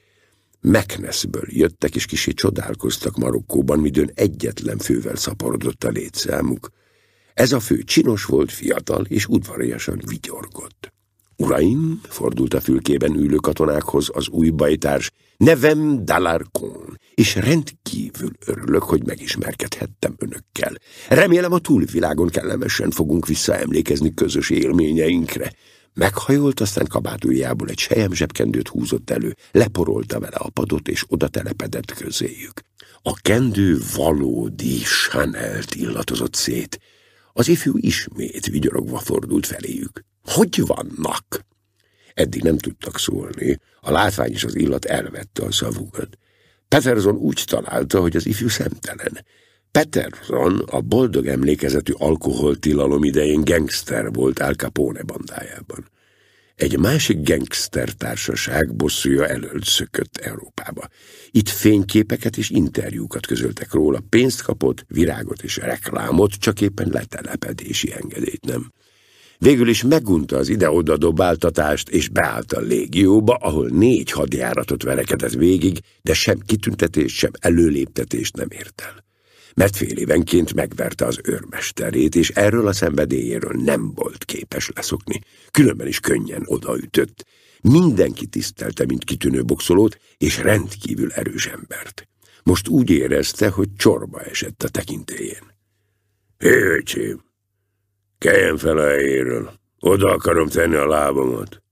Mekneszből jöttek, és kissé csodálkoztak Marokkóban, midőn egyetlen fővel szaporodott a létszámuk. Ez a fő csinos volt, fiatal, és udvariasan vigyorgott. Uraim, fordult a fülkében ülő katonákhoz az új bajtárs, nevem D'Alarcon, és rendkívül örülök, hogy megismerkedhettem önökkel. Remélem, a túlvilágon kellemesen fogunk visszaemlékezni közös élményeinkre. Meghajolt, aztán kabátújából egy sejem zsebkendőt húzott elő, leporolta vele a padot, és oda telepedett közéjük. A kendő valódi Chanel-t illatozott szét. Az ifjú ismét vigyorogva fordult feléjük. Hogy vannak? Eddig nem tudtak szólni, a látvány és az illat elvette a szavukat. Peterson úgy találta, hogy az ifjú szemtelen. Peterson a boldog emlékezetű alkoholtilalom idején gangster volt Al Capone bandájában. Egy másik gangster társaság bosszúja elől szökött Európába. Itt fényképeket és interjúkat közöltek róla, pénzt kapott, virágot és reklámot, csak éppen letelepedési engedélyt nem. Végül is megunta az ide-oda dobáltatást, és beállt a légióba, ahol négy hadjáratot verekedett végig, de sem kitüntetést, sem előléptetést nem ért el. Mert fél évenként megverte az őrmesterét, és erről a szenvedélyéről nem volt képes leszokni. Különben is könnyen odaütött. Mindenki tisztelte, mint kitűnő boxolót, és rendkívül erős embert. Most úgy érezte, hogy csorba esett a tekintélyén. Hé, öcsém, keljen fel a helyéről, oda akarom tenni a lábamat.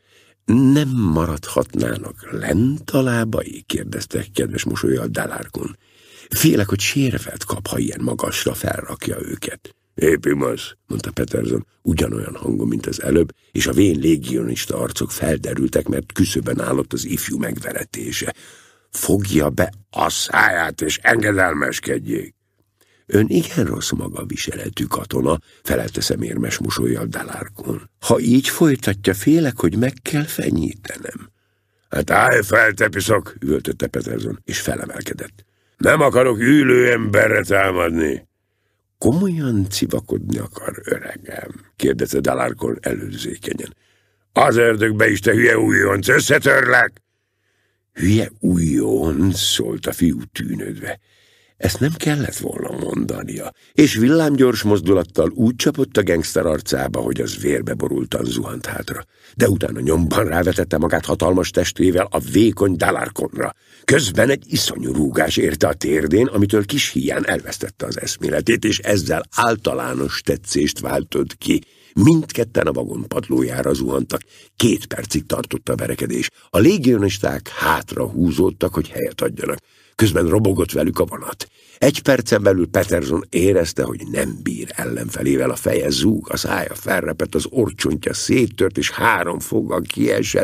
Nem maradhatnának lent a lábai? Kérdezte kedves mosollyal D'Alarcon. Félek, hogy sérvet kap, ha ilyen magasra felrakja őket. Épp igaz, mondta Peterson, ugyanolyan hangon, mint az előbb, és a vén légionista arcok felderültek, mert küszöben állott az ifjú megveretése. Fogja be a száját, és engedelmeskedjék. Ön igen rossz maga viseletű katona, felelte szemérmes mosollyal D'Alarcon. Ha így folytatja, félek, hogy meg kell fenyítenem. Hát állj fel, te piszok, üvöltötte Peterson, és felemelkedett. Nem akarok ülő emberre támadni. Komolyan civakodni akar, öregem? Kérdezte D'Alarcon előzékenyen. Az ördögbe is, te hülye újonc, összetörlek! Hülye újonc, szólt a fiú tűnődve. Ezt nem kellett volna mondania, és villámgyors mozdulattal úgy csapott a gangster arcába, hogy az vérbe borultan zuhant hátra. De utána nyomban rávetette magát hatalmas testével a vékony D'Alarconra. Közben egy iszonyú rúgás érte a térdén, amitől kis híján elvesztette az eszméletét, és ezzel általános tetszést váltott ki. Mindketten a vagon padlójára zuhantak. Két percig tartott a verekedés. A légionisták hátra húzódtak, hogy helyet adjanak. Közben robogott velük a vonat. Egy percen belül Peterson érezte, hogy nem bír ellenfelével, a feje zúg, a szája felrepett, az orcsontja széttört, és három foggal kiesett.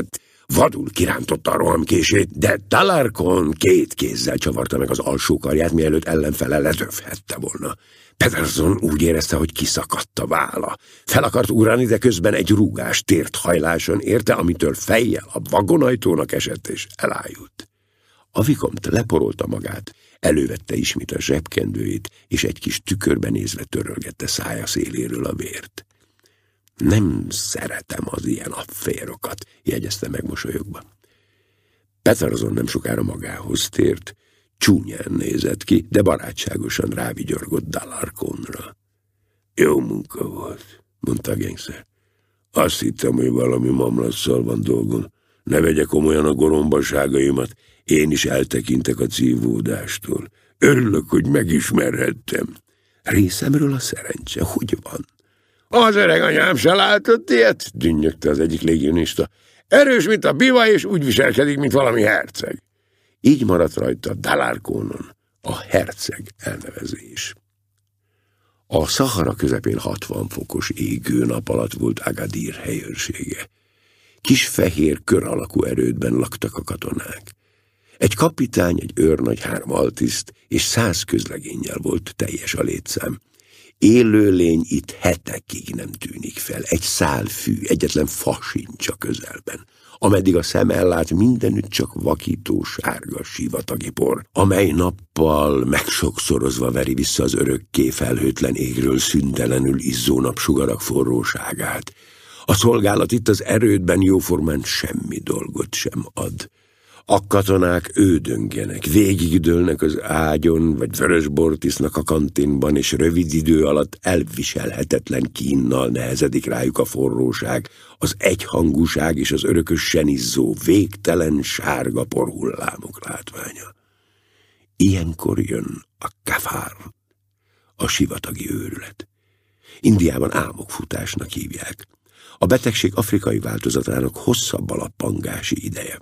Vadul kirántotta a rohamkését, de Talarkon két kézzel csavarta meg az alsó karját, mielőtt ellenfele ledöfhette volna. Peterson úgy érezte, hogy kiszakadt a válla. Fel akart ugrani, de közben egy rúgás tért hajláson érte, amitől fejjel a vagonajtónak esett és elájult. A Vicomte leporolta magát, elővette ismét a zsebkendőjét, és egy kis tükörbe nézve törölgette szája széléről a vért. Nem szeretem az ilyen afférokat, jegyezte meg mosolyogva. Peterson nem sokára magához tért, csúnyán nézett ki, de barátságosan rávigyorgott Dalarconra. Jó munka volt, mondta a gengszer. Azt hittem, hogy valami mamlasszal van dolgom. Ne vegye komolyan a gorombaságaimat, én is eltekintek a cívódástól. Örülök, hogy megismerhettem. Részemről a szerencse, hogy van? Az öreg anyám se látott ilyet, dünnyögte az egyik légionista. Erős, mint a biva, és úgy viselkedik, mint valami herceg. Így maradt rajta Dalarconon a herceg elnevezés. A Szahara közepén hatvan fokos égő nap alatt volt Agadir helyőrsége. Kis fehér kör alakú erődben laktak a katonák. Egy kapitány, egy őrnagy, három altiszt és száz közlegénnyel volt teljes a létszám. Élőlény itt hetekig nem tűnik fel, egy szál fű, egyetlen fa sincs a közelben. Ameddig a szem ellát, mindenütt csak vakító sárga sivatagi por, amely nappal megsokszorozva veri vissza az örökké felhőtlen égről szüntelenül izzó napsugarak forróságát. A szolgálat itt az erődben jóformán semmi dolgot sem ad. A katonák ődöngenek, végigdőlnek az ágyon, vagy vörösbort isznak a kantinban, és rövid idő alatt elviselhetetlen kínnal nehezedik rájuk a forróság, az egyhangúság és az örökösen izzó, végtelen sárga porhullámok látványa. Ilyenkor jön a kafár, a sivatagi őrület. Indiában álmokfutásnak hívják. A betegség afrikai változatának hosszabb a lappangási ideje.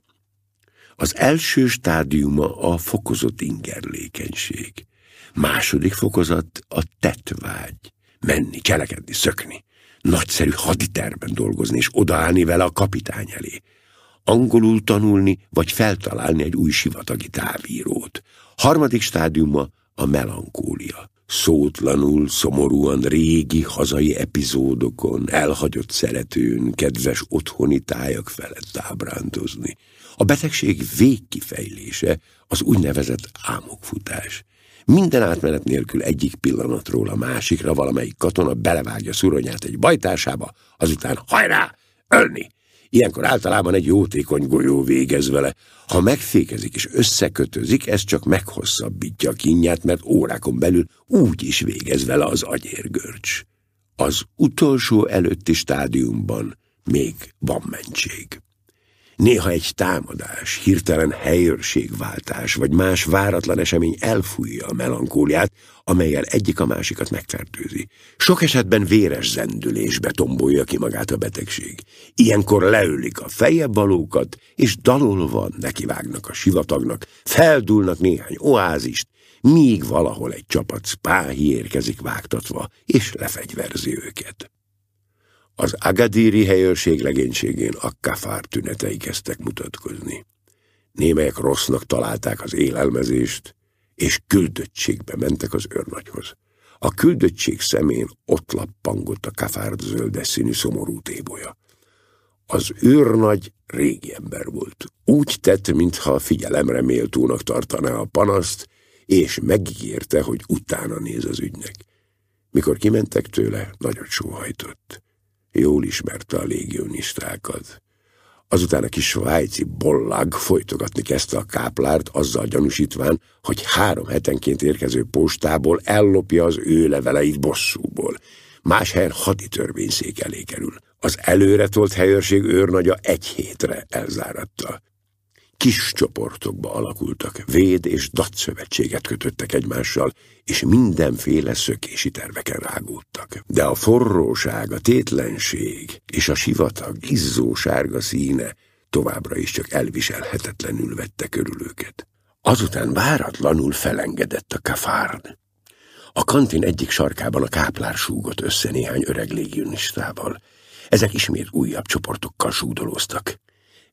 Az első stádiuma a fokozott ingerlékenység. Második fokozat a tettvágy. Menni, cselekedni, szökni. Nagyszerű haditerben dolgozni, és odaállni vele a kapitány elé. Angolul tanulni, vagy feltalálni egy új sivatagi távírót. Harmadik stádiuma a melankólia. Szótlanul, szomorúan régi hazai epizódokon, elhagyott szeretőn, kedves otthoni tájak felett ábrándozni. A betegség végkifejlése az úgynevezett álmokfutás. Minden átmenet nélkül egyik pillanatról a másikra valamelyik katona belevágja szuronyát egy bajtársába, azután hajrá, ölni! Ilyenkor általában egy jótékony golyó végez vele. Ha megfékezik és összekötözik, ez csak meghosszabbítja a kínját, mert órákon belül úgy is végez vele az agyérgörcs. Az utolsó előtti stádiumban még van mentség. Néha egy támadás, hirtelen helyőrségváltás, vagy más váratlan esemény elfújja a melankóliát, amellyel egyik a másikat megfertőzi. Sok esetben véres zendülésbe tombolja ki magát a betegség. Ilyenkor leölik a feljebb valókat, és dalolva nekivágnak a sivatagnak, feldúlnak néhány oázist, míg valahol egy csapat spáhi érkezik vágtatva, és lefegyverzi őket. Az agadíri helyőrség legénységén a kafár tünetei kezdtek mutatkozni. Némelyek rossznak találták az élelmezést, és küldöttségbe mentek az őrnagyhoz. A küldöttség szemén ott lappangott a kafárd zöldes színű szomorú tébolya. Az őrnagy régi ember volt. Úgy tett, mintha figyelemre méltónak tartaná a panaszt, és megígérte, hogy utána néz az ügynek. Mikor kimentek tőle, nagyot sóhajtott. Jól ismerte a légionistákat. Azután a kis svájci bollag folytogatni kezdte a káplárt, azzal gyanúsítván, hogy három hetenként érkező postából ellopja az ő leveleit bosszúból. Más helyen haditörvényszék elé kerül. Az előretolt helyőrség őrnagya egy hétre elzáratta. Kis csoportokba alakultak, véd és datszövetséget kötöttek egymással, és mindenféle szökési terveken rágódtak. De a forróság, a tétlenség és a sivatag izzó sárga színe továbbra is csak elviselhetetlenül vette körül őket. Azután váratlanul felengedett a kafárd. A kantin egyik sarkában a káplár súgott össze néhány öreg légionistával. Ezek ismét újabb csoportokkal súdolóztak.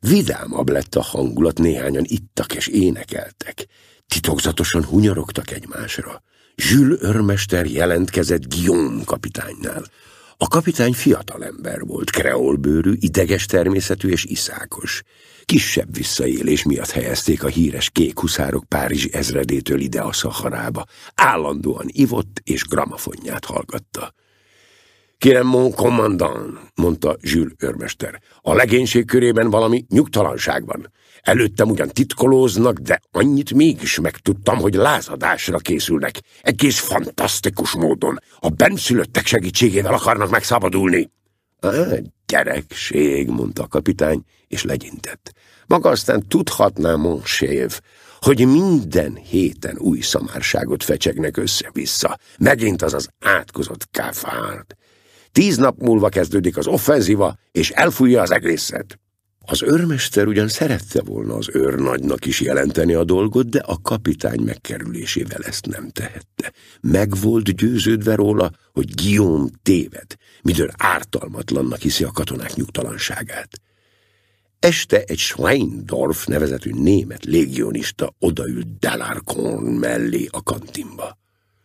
Vidámabb lett a hangulat, néhányan ittak és énekeltek. Titokzatosan hunyorogtak egymásra. Jules őrmester jelentkezett Guillaume kapitánynál. A kapitány fiatalember volt, kreolbőrű, ideges természetű és iszákos. Kisebb visszaélés miatt helyezték a híres kék huszárok párizsi ezredétől ide a Szaharába. Állandóan ivott és gramofonját hallgatta. Kérem, mon commandant, mondta Jules őrmester, a legénység körében valami nyugtalanság van. Előttem ugyan titkolóznak, de annyit mégis megtudtam, hogy lázadásra készülnek. Egész fantasztikus módon. A bennszülöttek segítségével akarnak megszabadulni. Á, gyerekség, mondta a kapitány, és legyintett. Maga aztán tudhatná, mon chef, hogy minden héten új szamárságot fecsegnek össze-vissza. Megint az az átkozott káfárd. Tíz nap múlva kezdődik az offenzíva, és elfújja az egészet. Az őrmester ugyan szerette volna az őrnagynak is jelenteni a dolgot, de a kapitány megkerülésével ezt nem tehette. Meg volt győződve róla, hogy Guillaume téved, midől ártalmatlannak hiszi a katonák nyugtalanságát. Este egy Schweindorf nevezetű német légionista odaült D'Alarcon mellé a kantinba.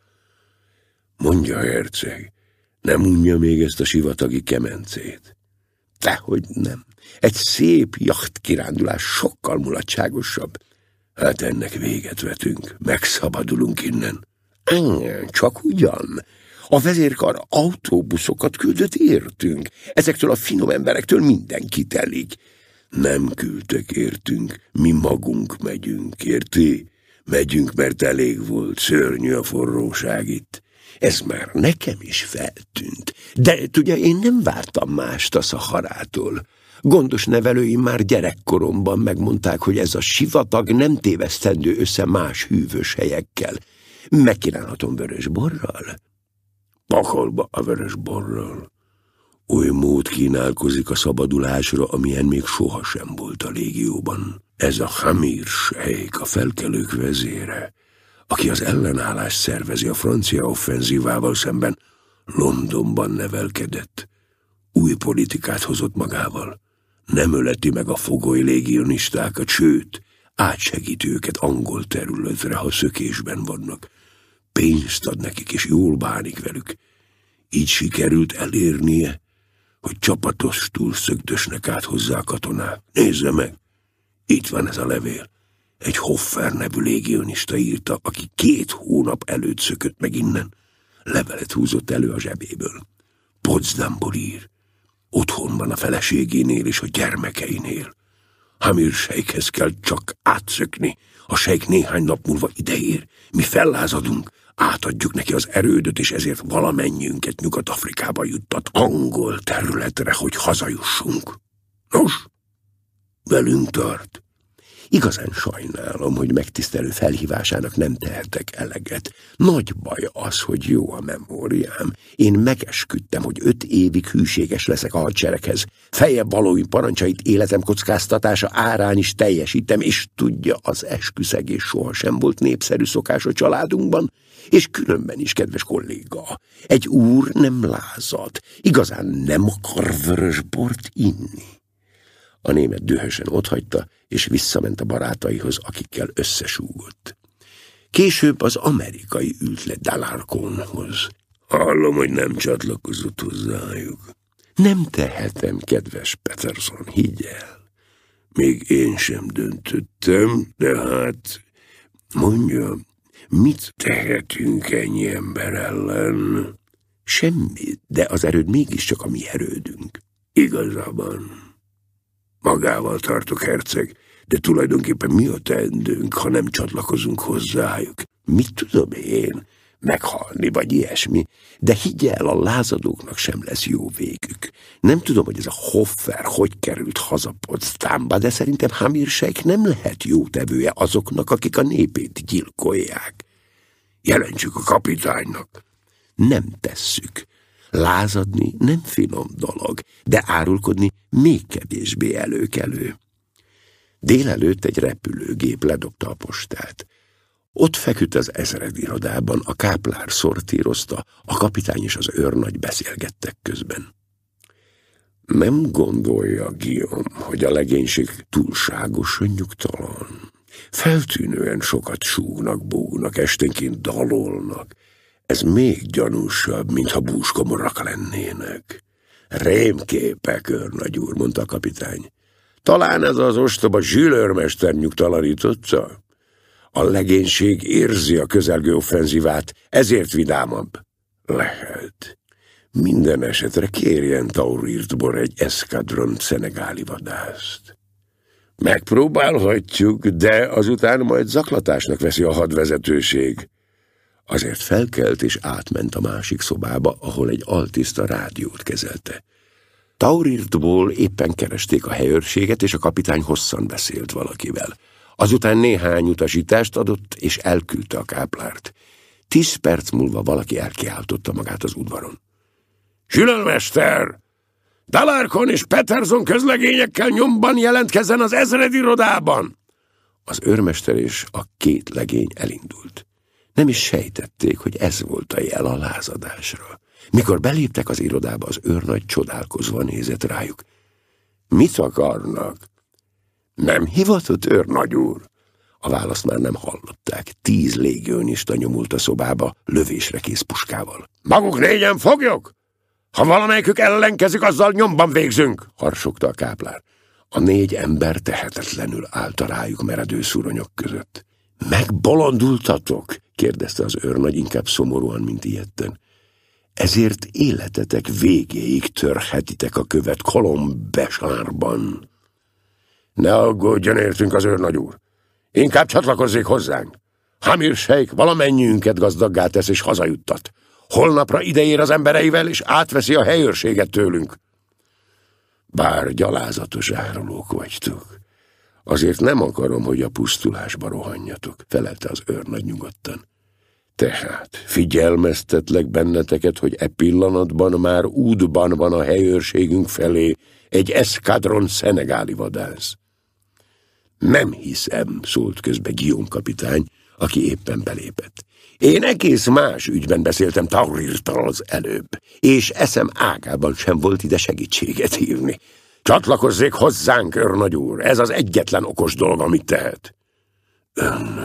Mondja, herceg, nem unja még ezt a sivatagi kemencét? Dehogy nem. Egy szép jachtkirándulás sokkal mulatságosabb. Hát ennek véget vetünk, megszabadulunk innen. Engem, csak ugyan. A vezérkar autóbuszokat küldött értünk. Ezektől a finom emberektől mindenki telik. Nem küldtek értünk, mi magunk megyünk, érti? Megyünk, mert elég volt, szörnyű a forróság itt. Ez már nekem is feltűnt. De tudja, én nem vártam mást a Szaharától. Gondos nevelőim már gyerekkoromban megmondták, hogy ez a sivatag nem tévesztendő össze más hűvös helyekkel. Megkínálhatom vörös borral? Pakolba a vörös borral. Oly mód kínálkozik a szabadulásra, amilyen még sohasem volt a légióban. Ez a Hamir sejk, a felkelők vezére, aki az ellenállást szervezi a francia offenzívával szemben, Londonban nevelkedett. Új politikát hozott magával. Nem öleti meg a fogoly légionistákat, sőt, átsegít őket angol területre, ha szökésben vannak. Pénzt ad nekik, és jól bánik velük. Így sikerült elérnie, hogy csapatostul szögdösnek át hozzá a katonák. Nézze meg! Itt van ez a levél. Egy Hoffer nevű légionista írta, aki két hónap előtt szökött meg innen. Levelet húzott elő a zsebéből. Potsdamból ír. Otthon van a feleségénél és a gyermekeinél. Hamir sejkhez kell csak átszökni. A sejk néhány nap múlva ideér. Mi fellázadunk, átadjuk neki az erődöt, és ezért valamennyiünket Nyugat-Afrikába juttat, angol területre, hogy hazajussunk. Nos, velünk tart. Igazán sajnálom, hogy megtisztelő felhívásának nem tehetek eleget. Nagy baj az, hogy jó a memóriám. Én megesküdtem, hogy öt évig hűséges leszek a hadsereghez. Feljebb valói parancsait életem kockáztatása árán is teljesítem, és tudja, az esküszegés sohasem volt népszerű szokás a családunkban, és különben is, kedves kolléga, egy úr nem lázad, igazán nem akar vörös bort inni. A német dühösen otthagyta, és visszament a barátaihoz, akikkel összesúgott. Később az amerikai ült le D'Alarconhoz. Hallom, hogy nem csatlakozott hozzájuk. Nem tehetem, kedves Peterson, higgy el. Még én sem döntöttem, de hát, mondja, mit tehetünk ennyi ember ellen? Semmit, de az erőd mégiscsak a mi erődünk. Igazában. Magával tartok, herceg, de tulajdonképpen mi a teendőnk, ha nem csatlakozunk hozzájuk? Mit tudom én? Meghalni, vagy ilyesmi, de higgy el, a lázadóknak sem lesz jó végük. Nem tudom, hogy ez a Hoffer hogy került haza Potsdamba, de szerintem Hamir sejk nem lehet jó tevője azoknak, akik a népét gyilkolják. Jelentsük a kapitánynak. Nem tesszük. Lázadni nem finom dolog, de árulkodni még kevésbé előkelő. Délelőtt egy repülőgép ledobta a postát. Ott feküdt az ezredirodában, a káplár szortírozta, a kapitány és az őrnagy beszélgettek közben. Nem gondolja, Guillaume, hogy a legénység túlságosan nyugtalan. Feltűnően sokat súgnak, búgnak, esténként dalolnak. Ez még gyanúsabb, mintha búskomorak lennének. Rémképek, őrnagy úr, mondta a kapitány. Talán ez az ostoba Jules őrmester nyugtalanította? A legénység érzi a közelgő offenzívát, ezért vidámabb. Lehet. Minden esetre kérjen Taurirtból egy eszkadron szenegáli vadászt. Megpróbálhatjuk, de azután majd zaklatásnak veszi a hadvezetőség. Azért felkelt és átment a másik szobába, ahol egy altiszta rádiót kezelte. Taurirtból éppen keresték a helyőrséget, és a kapitány hosszan beszélt valakivel. Azután néhány utasítást adott, és elküldte a káplárt. Tíz perc múlva valaki elkiáltotta magát az udvaron. Zsülelmester! Dalarkon és Peterson közlegényekkel nyomban jelentkezzen az ezredirodában! Az őrmester és a két legény elindult. Nem is sejtették, hogy ez volt a jel a lázadásra. Mikor beléptek az irodába, az őrnagy csodálkozva nézett rájuk. Mit akarnak? Nem hivatott, őrnagy úr? A választ már nem hallották. Tíz légionista nyomult a szobába, lövésre kész puskával. Maguk négyen foglyok? Ha valamelyikük ellenkezik, azzal nyomban végzünk, harsogta a káplár. A négy ember tehetetlenül állt a rájuk meredő szuronyok között. Megbolondultatok? Kérdezte az őrnagy inkább szomorúan, mint ijedten. Ezért életetek végéig törhetitek a követ Kolombesárban. Ne aggódjon értünk az őrnagy úr. Inkább csatlakozzék hozzánk. Hamir Sheikh valamennyiünket gazdaggá tesz és hazajuttat. Holnapra ideér az embereivel, és átveszi a helyőrséget tőlünk. Bár gyalázatos árulók vagytok, azért nem akarom, hogy a pusztulásba rohanjatok, felelte az őrnagy nyugodtan. Tehát figyelmeztetlek benneteket, hogy e pillanatban már útban van a helyőrségünk felé egy eszkadron szenegáli vadász. Nem hiszem, szólt közbe Guillaume kapitány, aki éppen belépett. Én egész más ügyben beszéltem Taurirttal az előbb, és eszem ágában sem volt ide segítséget hívni. Csatlakozzék hozzánk, őrnagy úr, ez az egyetlen okos dolog, amit tehet. Ön...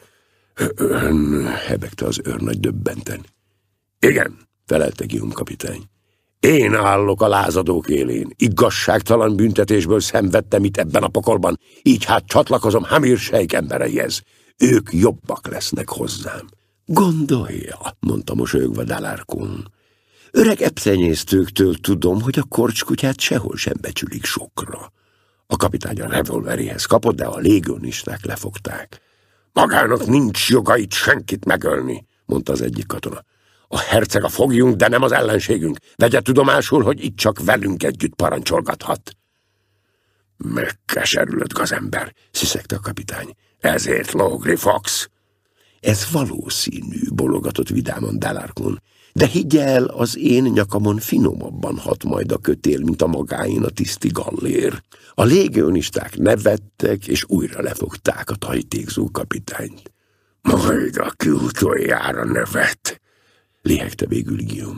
ön... hebegte az őrnagy döbbenten. Igen, felelte Guillaume kapitány. Én állok a lázadók élén, igazságtalan büntetésből szenvedtem itt ebben a pokolban, így hát csatlakozom Hamir Sheikh embereihez. Ők jobbak lesznek hozzám. Gondolja, mondta mosolyogva Dalarkon. Öreg eptenyésztőktől tudom, hogy a korcskutyát sehol sem becsülik sokra. A kapitány a revolveréhez kapott, de a légionisták lefogták. Magának nincs joga itt senkit megölni, mondta az egyik katona. A herceg a foglyunk, de nem az ellenségünk. Vegye tudomásul, hogy itt csak velünk együtt parancsolgathat. Megkeserülött gazember, sziszegte a kapitány. Ezért lógri Fox. Ez valószínű, bologatott vidáman Dalarkon. De higgy el, az én nyakamon finomabban hat majd a kötél, mint a magáin a tiszti gallér. A légionisták nevettek, és újra lefogták a tajtékzó kapitányt. Majd aki utoljára nevet, léhegte végül Guillaume.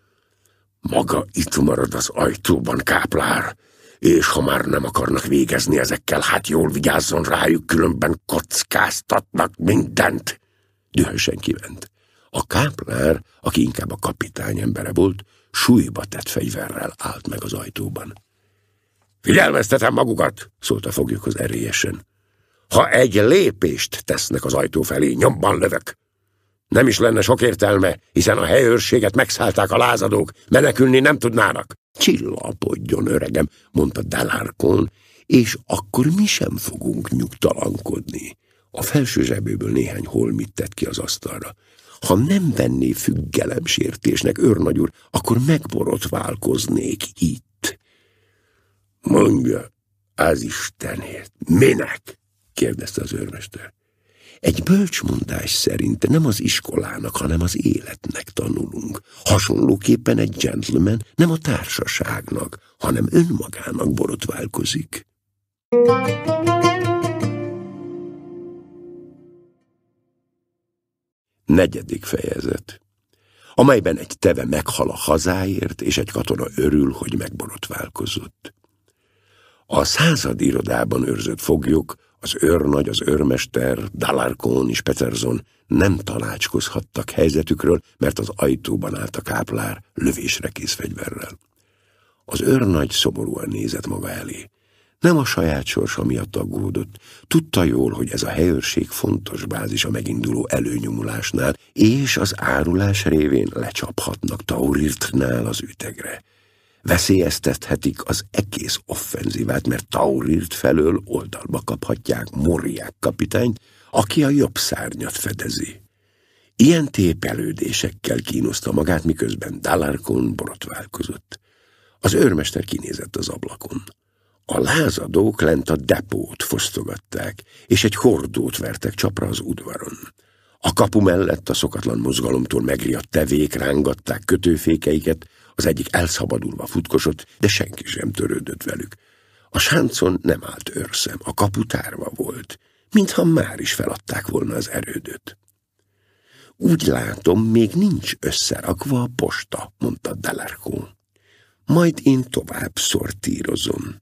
Maga itt marad az ajtóban, káplár, és ha már nem akarnak végezni ezekkel, hát jól vigyázzon rájuk, különben kockáztatnak mindent. Dühösen kiment. A káplár, aki inkább a kapitány embere volt, súlyba tett fegyverrel állt meg az ajtóban. Figyelmeztetem magukat, szólt a foglyokhoz erélyesen. Ha egy lépést tesznek az ajtó felé, nyomban lövök. Nem is lenne sok értelme, hiszen a helyőrséget megszállták a lázadók, menekülni nem tudnának. Csillapodjon, öregem, mondta Dalarkon, és akkor mi sem fogunk nyugtalankodni. A felső zsebéből néhány holmit tett ki az asztalra. Ha nem venné függelemsértésnek, őrnagy úr, akkor megborotválkoznék itt. Mondja, az Istenért, minek? Kérdezte az őrmester. Egy bölcsmondás szerint nem az iskolának, hanem az életnek tanulunk. Hasonlóképpen egy gentleman nem a társaságnak, hanem önmagának borotválkozik. Negyedik fejezet. amelyben egy teve meghal a hazáért, és egy katona örül, hogy megborotválkozott. A század irodában őrzött foglyok, az őrnagy, az őrmester, D'Alarcón és Peterson nem tanácskozhattak helyzetükről, mert az ajtóban állt a káplár lövésre kész fegyverrel. Az őrnagy szomorúan nézett maga elé. Nem a saját sorsa miatt aggódott. Tudta jól, hogy ez a helyőrség fontos bázis a meginduló előnyomulásnál, és az árulás révén lecsaphatnak Taurirtnál az ütegre. Veszélyeztethetik az egész offenzívát, mert Taurirt felől oldalba kaphatják Moriarty kapitányt, aki a jobb szárnyat fedezi. Ilyen tépelődésekkel kínoszta magát, miközben D'Alarcón borotválkozott. Az őrmester kinézett az ablakon. A lázadók lent a depót fosztogatták, és egy hordót vertek csapra az udvaron. A kapu mellett a szokatlan mozgalomtól megriadt tevék rángatták kötőfékeiket, az egyik elszabadulva futkosott, de senki sem törődött velük. A sáncon nem állt őrszem, a kapu tárva volt, mintha már is feladták volna az erődöt. Úgy látom, még nincs összerakva a posta, mondta D'Alarcón. Majd én tovább szortírozom.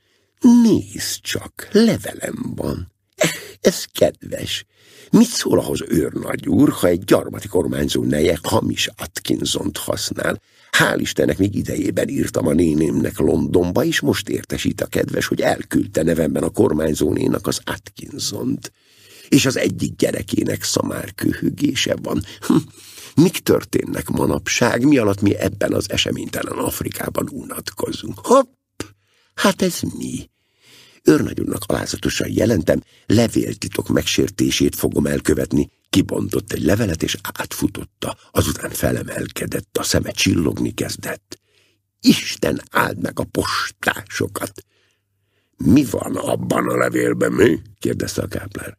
Nézd csak, levelem van. Ez kedves. Mit szól ahhoz őrnagy úr, ha egy gyarmati kormányzó neje hamis Atkinsont használ? Hál' Istennek még idejében írtam a nénémnek Londonba, és most értesít a kedves, hogy elküldte nevemben a kormányzónénak az Atkinsont. És az egyik gyerekének szamárköhögése van. Hm, mik történnek manapság, mi alatt mi ebben az eseménytelen Afrikában unatkozunk? Hopp, hát ez mi? Őrnagyúrnak alázatosan jelentem, levéltitok megsértését fogom elkövetni. Kibontott egy levelet, és átfutotta, azután felemelkedett, a szeme csillogni kezdett. Isten áld meg a postásokat! Mi van abban a levélben, mi? Kérdezte a káplár.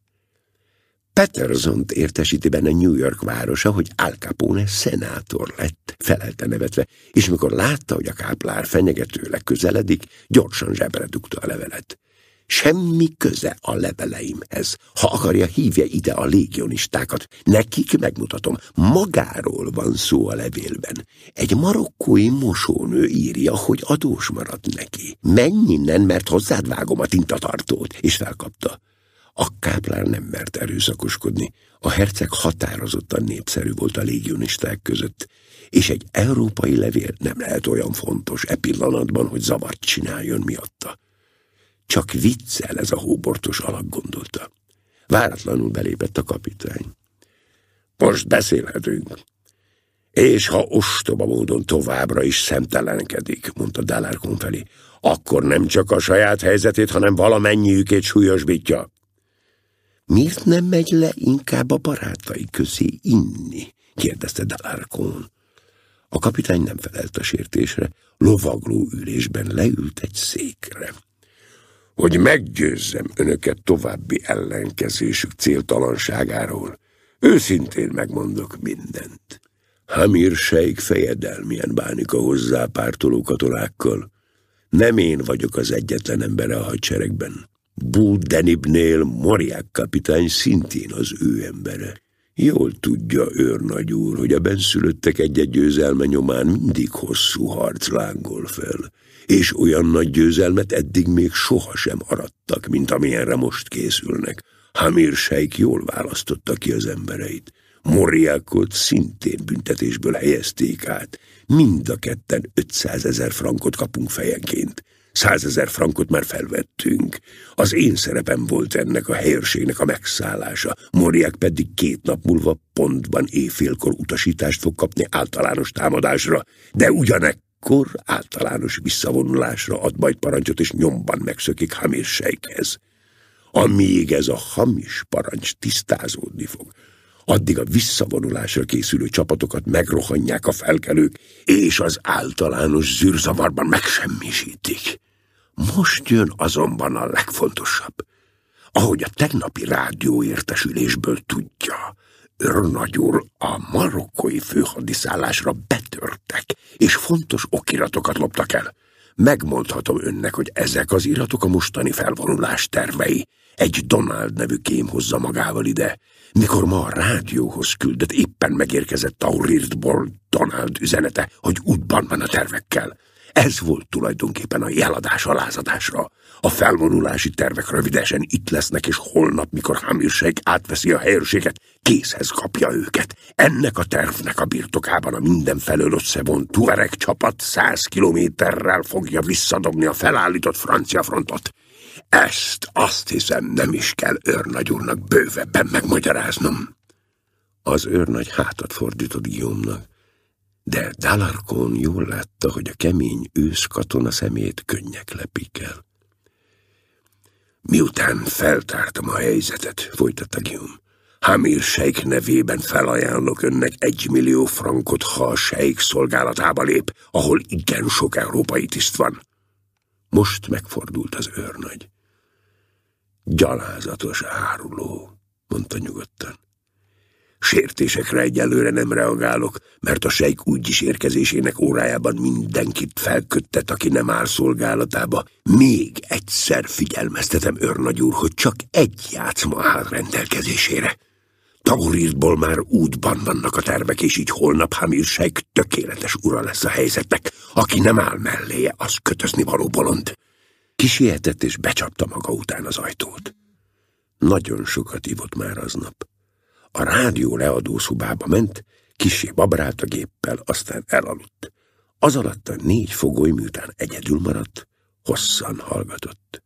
Petersont értesíti benne New York városa, hogy Al Capone szenátor lett, felelte nevetve, és mikor látta, hogy a káplár fenyegetőleg közeledik, gyorsan zsebre dugta a levelet. Semmi köze a leveleimhez. Ha akarja, hívja ide a légionistákat. Nekik megmutatom, magáról van szó a levélben. Egy marokkói mosónő írja, hogy adós maradt neki. Menj innen, mert hozzád vágom a tintatartót, és felkapta. A káplár nem mert erőszakoskodni. A herceg határozottan népszerű volt a légionisták között, és egy európai levél nem lehet olyan fontos e pillanatban, hogy zavart csináljon miatta. Csak viccel ez a hóbortos alak, gondolta. Váratlanul belépett a kapitány. Most beszélhetünk. És ha ostoba módon továbbra is szemtelenkedik, mondta D'Alarcón felé, akkor nem csak a saját helyzetét, hanem valamennyiükét súlyosbítja. Miért nem megy le inkább a barátai közé inni? Kérdezte D'Alarcón. A kapitány nem felelt a sértésre, lovagló ülésben leült egy székre. Hogy meggyőzzem önöket további ellenkezésük céltalanságáról, őszintén megmondok mindent. Hamir sejk fejedelmien bánik a hozzá pártoló katonákkal. Nem én vagyok az egyetlen ember a hadseregben. Bú Denibnél Moriarty kapitány szintén az ő embere. Jól tudja őrnagy úr, hogy a benszülöttek egy-egy győzelme nyomán mindig hosszú harc lángol fel, és olyan nagy győzelmet eddig még sohasem arattak, mint amilyenre most készülnek. Hamir sejk jól választotta ki az embereit. Moriartyot szintén büntetésből helyezték át. Mind a ketten ötszázezer frankot kapunk fejenként. Százezer frankot már felvettünk. Az én szerepem volt ennek a helyőrségnek a megszállása. Moriarty pedig két nap múlva pontban éjfélkor utasítást fog kapni általános támadásra, de ugyanekkor általános visszavonulásra ad majd parancsot, és nyomban megszökik Hamir sejkhez. Amíg ez a hamis parancs tisztázódni fog, addig a visszavonulásra készülő csapatokat megrohanják a felkelők, és az általános zűrzavarban megsemmisítik. Most jön azonban a legfontosabb. Ahogy a tegnapi rádióértesülésből tudja, őrnagy úr, a marokkói főhadiszállásra betörtek, és fontos okiratokat loptak el. Megmondhatom önnek, hogy ezek az iratok a mostani felvonulás tervei. Egy Donald nevű kém hozza magával ide. mikor ma a rádióhoz küldött éppen megérkezett Taurirdból Donald üzenete, hogy útban van a tervekkel. Ez volt tulajdonképpen a jeladás a lázadásra. A felvonulási tervek rövidesen itt lesznek, és holnap, mikor Hamir Sheikh átveszi a helyőrséget, készhez kapja őket. Ennek a tervnek a birtokában a mindenfelől összevont Tuareg csapat száz kilométerrel fogja visszadobni a felállított francia frontot. Ezt azt hiszem nem is kell őrnagy úrnak bővebben megmagyaráznom. Az őrnagy hátat fordított Guillaume-nak, de d'Alarcon jól látta, hogy a kemény őszkatona szemét könnyek lepik el. Miután feltártam a helyzetet, folytatta Guillaume, Hamir Sheikh nevében felajánlok önnek egy millió frankot, ha a Sheikh szolgálatába lép, ahol igen sok európai tiszt van. Most megfordult az őrnagy. Gyalázatos áruló, mondta nyugodtan. Sértésekre egyelőre nem reagálok, mert a Sheikh úgyis érkezésének órájában mindenkit felköttet, aki nem áll szolgálatába. Még egyszer figyelmeztetem, őrnagy úr, hogy csak egy játszma áll rendelkezésére. Taurirdból már útban vannak a tervek, és így holnap Hamir Sheikh tökéletes ura lesz a helyzetnek. Aki nem áll melléje, az kötözni való bolond. Kisietett és becsapta maga után az ajtót. Nagyon sokat ivott már aznap. A rádió leadó szobába ment, kissé babrált a géppel, aztán elaludt. Az alatt a négy fogoly, miután egyedül maradt, hosszan hallgatott.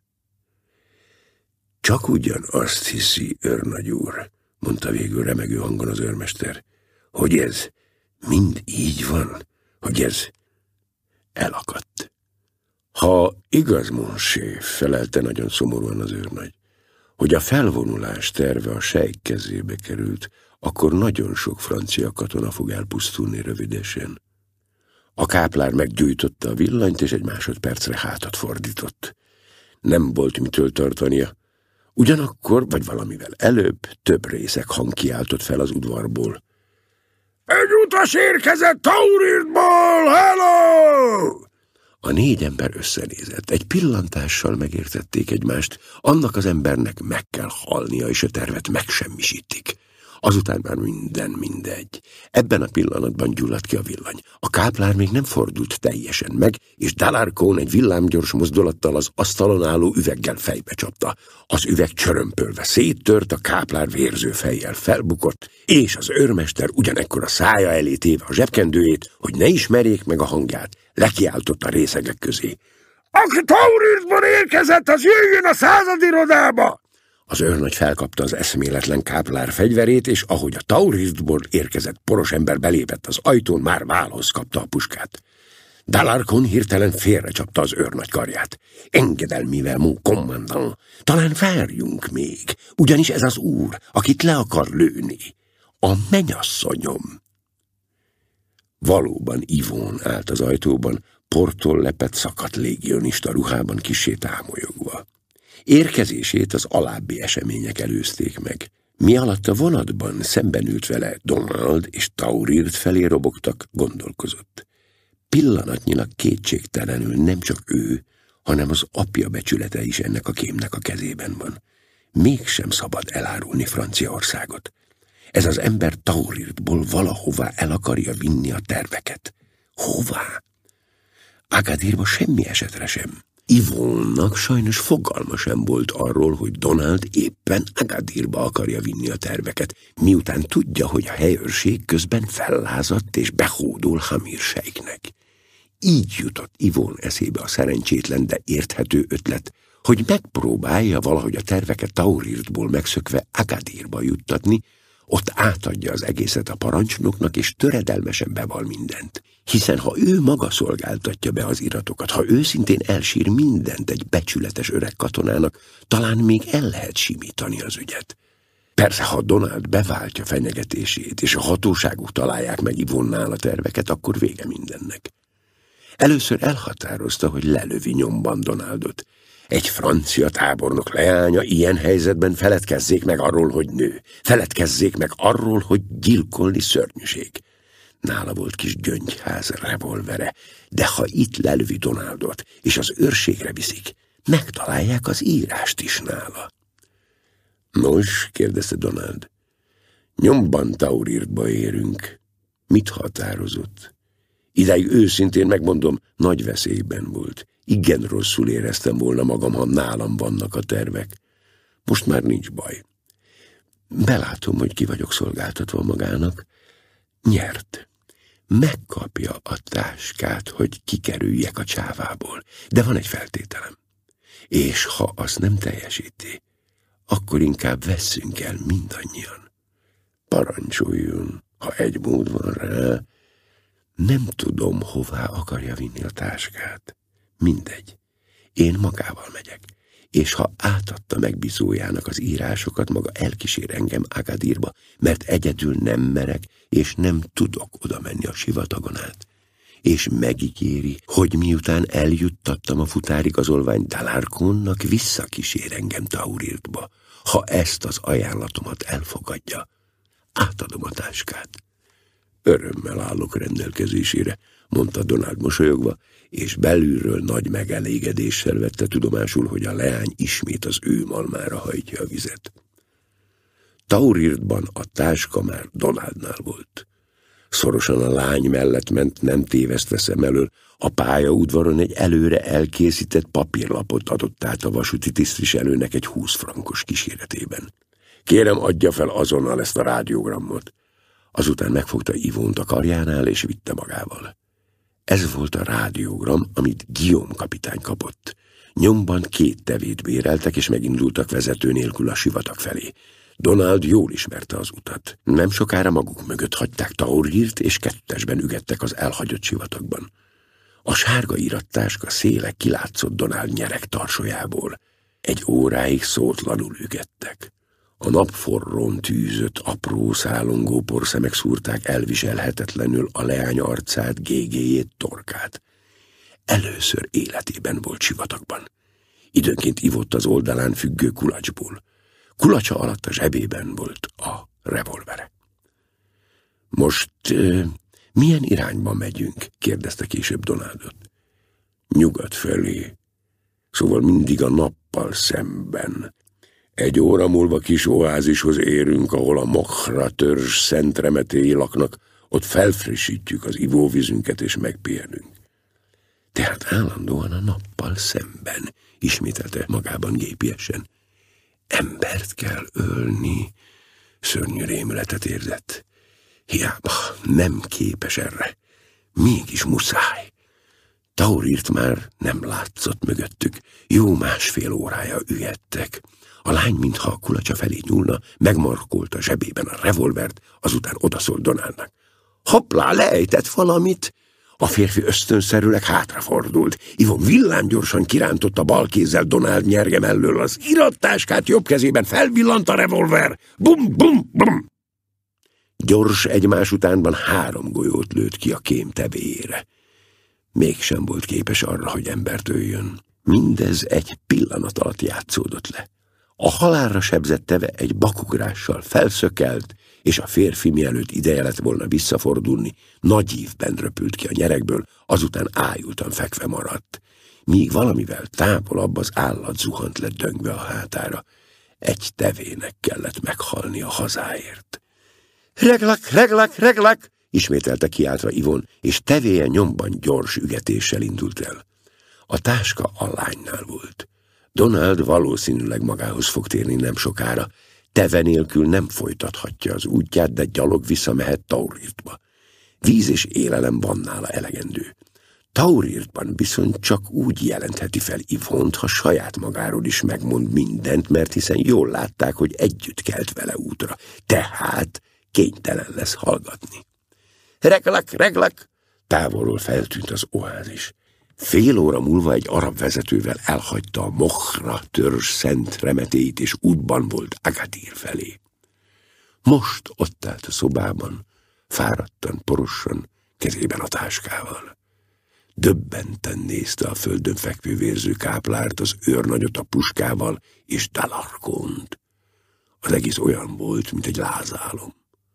Csak ugyan azt hiszi, őrnagy úr, mondta végül remegő hangon az őrmester, hogy ez mind így van, hogy ez elakadt. Ha igaz, Monsé, felelte nagyon szomorúan az őrnagy, hogy a felvonulás terve a Sheikh kezébe került, akkor nagyon sok francia katona fog elpusztulni rövidesen. A káplár meggyújtotta a villanyt, és egy másodpercre hátat fordított. Nem volt mitől tartania. Ugyanakkor, vagy valamivel előbb, több részeg hang kiáltott fel az udvarból. Egy utas érkezett Taurirdból, hello! A négy ember összenézett. Egy pillantással megértették egymást, annak az embernek meg kell halnia, és a tervet megsemmisítik. Azután már minden mindegy. Ebben a pillanatban gyulladt ki a villany. A káplár még nem fordult teljesen meg, és d'Alarcon egy villámgyors mozdulattal az asztalon álló üveggel fejbe csapta. Az üveg csörömpölve széttört, a káplár vérző fejjel felbukott, és az őrmester ugyanekkor a szája elé téve a zsebkendőjét, hogy ne ismerjék meg a hangját, lekiáltott a részegek közé. Aki Taurirdból érkezett, az jöjjön a századirodába! Az őrnagy felkapta az eszméletlen káplár fegyverét, és ahogy a Taurirdból érkezett poros ember belépett az ajtón, már válhoz kapta a puskát. d'Alarcon hirtelen félrecsapta az őrnagy karját. Engedelmivel, mon commandant, talán várjunk még, ugyanis ez az úr, akit le akar lőni. A mennyasszonyom. Valóban Yvonne állt az ajtóban, portól lepett szakadt légionista ruhában kissé támolyogva. Érkezését az alábbi események előzték meg. Mi alatt a vonatban szemben ült vele Donald és Tauride felé robogtak, gondolkozott. Pillanatnyilag kétségtelenül nem csak ő, hanem az apja becsülete is ennek a kémnek a kezében van. Mégsem szabad elárulni Franciaországot. Ez az ember Taurirdból valahová el akarja vinni a terveket. Hová? Agadirba semmi esetre sem. Yvonne-nak sajnos fogalma sem volt arról, hogy Donald éppen Agadirba akarja vinni a terveket, miután tudja, hogy a helyőrség közben fellázadt és behódol Hamir Sheikhnek. Így jutott Yvonne eszébe a szerencsétlen, de érthető ötlet, hogy megpróbálja valahogy a terveket Taurirdból megszökve Agadirba juttatni, ott átadja az egészet a parancsnoknak, és töredelmesen beval mindent. Hiszen ha ő maga szolgáltatja be az iratokat, ha őszintén elsír mindent egy becsületes öreg katonának, talán még el lehet simítani az ügyet. Persze, ha Donald beváltja fenyegetését, és a hatóságok találják meg Yvonne-nál a terveket, akkor vége mindennek. Először elhatározta, hogy lelövi nyomban Donaldot. Egy francia tábornok leánya ilyen helyzetben feledkezzék meg arról, hogy nő. Feledkezzék meg arról, hogy gyilkolni szörnyűség. Nála volt kis gyöngyház revolvere, de ha itt lelövi Donaldot, és az őrségre viszik, megtalálják az írást is nála. Nos, kérdezte Donald, Nyomban Taurirtba érünk. Mit határozott? Idáig őszintén megmondom, nagy veszélyben volt. Igen rosszul éreztem volna magam, ha nálam vannak a tervek. Most már nincs baj. Belátom, hogy ki vagyok szolgáltatva magának. Nyert. Megkapja a táskát, hogy kikerüljek a csávából. De van egy feltételem. És ha azt nem teljesíti, akkor inkább vesszünk el mindannyian. Parancsoljon, ha egy mód van rá. Nem tudom, hová akarja vinni a táskát. Mindegy. Én magával megyek. És ha átadta megbízójának az írásokat, maga elkísér engem Agadirba, mert egyedül nem merek, és nem tudok oda menni a sivatagon át. És megígéri, hogy miután eljuttattam a futárigazolvány Dalarkonnak, visszakísér engem Taurirtba. Ha ezt az ajánlatomat elfogadja, átadom a táskát. Örömmel állok rendelkezésére, mondta Donald mosolyogva, és belülről nagy megelégedéssel vette tudomásul, hogy a leány ismét az ő malmára hajtja a vizet. Taurirtban a táska már Donaldnál volt. Szorosan a lány mellett ment, nem tévesztve szem elől, a pályaudvaron egy előre elkészített papírlapot adott át a vasúti tisztviselőnek egy húsz frankos kíséretében. Kérem, adja fel azonnal ezt a rádiogramot. Azután megfogta Yvonne-t a karjánál, és vitte magával. Ez volt a rádiógram, amit Guillaume kapitány kapott. Nyomban két tevét béreltek, és megindultak vezető nélkül a sivatag felé. Donald jól ismerte az utat. Nem sokára maguk mögött hagyták Taurirt, és kettesben ügettek az elhagyott sivatagban. A sárga irattáska széle kilátszott Donald nyereg tarsolyából. Egy óráig szótlanul ügettek. A napforrón tűzött, apró, szálongó porszemek szúrták elviselhetetlenül a leány arcát, gégéjét, torkát. Először életében volt sivatagban. Időnként ivott az oldalán függő kulacsból. Kulacsa alatt a zsebében volt a revolvere. Most uh, milyen irányba megyünk? Kérdezte később Donaldot. Nyugat felé. Szóval mindig a nappal szemben. Egy óra múlva kis oázishoz érünk, ahol a Mokhra törzs szent remetéi laknak, ott felfrissítjük az ivóvízünket és megpihenünk. Tehát állandóan a nappal szemben, ismételte magában gépiesen. Embert kell ölni, szörnyű rémületet érzett. Hiába nem képes erre, mégis muszáj. Taurirt már nem látszott mögöttük, jó másfél órája ügettek. A lány, mintha a kulacsa felé nyúlna, megmarkolta zsebében a revolvert, azután odaszólt Donaldnak. Hoppá, leejtett valamit! A férfi ösztönszerűleg hátrafordult. Yvonne villámgyorsan kirántotta bal kézzel Donald nyerge mellől az irattáskát, jobb kezében felvillant a revolver. Bum, bum, bum! Gyors egymás utánban három golyót lőtt ki a kém tevéjére. Mégsem volt képes arra, hogy embert öljön. Mindez egy pillanat alatt játszódott le. A halálra sebzett teve egy bakugrással felszökelt, és a férfi, mielőtt ideje lett volna visszafordulni, nagy ívben röpült ki a nyeregből, azután ájultan fekve maradt. Míg valamivel távolabb az állat zuhant le döngve a hátára. Egy tevének kellett meghalni a hazáért. Reglak, reglak, reglak! Ismételte kiáltva Yvonne, és tevéje nyomban gyors ügetéssel indult el. A táska a lánynál volt. Donald valószínűleg magához fog térni nem sokára. Teve nélkül nem folytathatja az útját, de gyalog visszamehet Taurirtba. Víz és élelem van nála elegendő. Taurirtban viszont csak úgy jelentheti fel Yvonne-t, ha saját magáról is megmond mindent, mert hiszen jól látták, hogy együtt kelt vele útra. Tehát kénytelen lesz hallgatni. Reglak, reglak! Távolról feltűnt az oázis. Fél óra múlva egy arab vezetővel elhagyta a Mokhra törzs szent remetéit, és útban volt Agadir felé. Most ott állt a szobában, fáradtan, porosan, kezében a táskával. Döbbenten nézte a földön fekvő vérző káplárt, az őrnagyot a puskával, és Dalarkont. Az egész olyan volt, mint egy lázálom.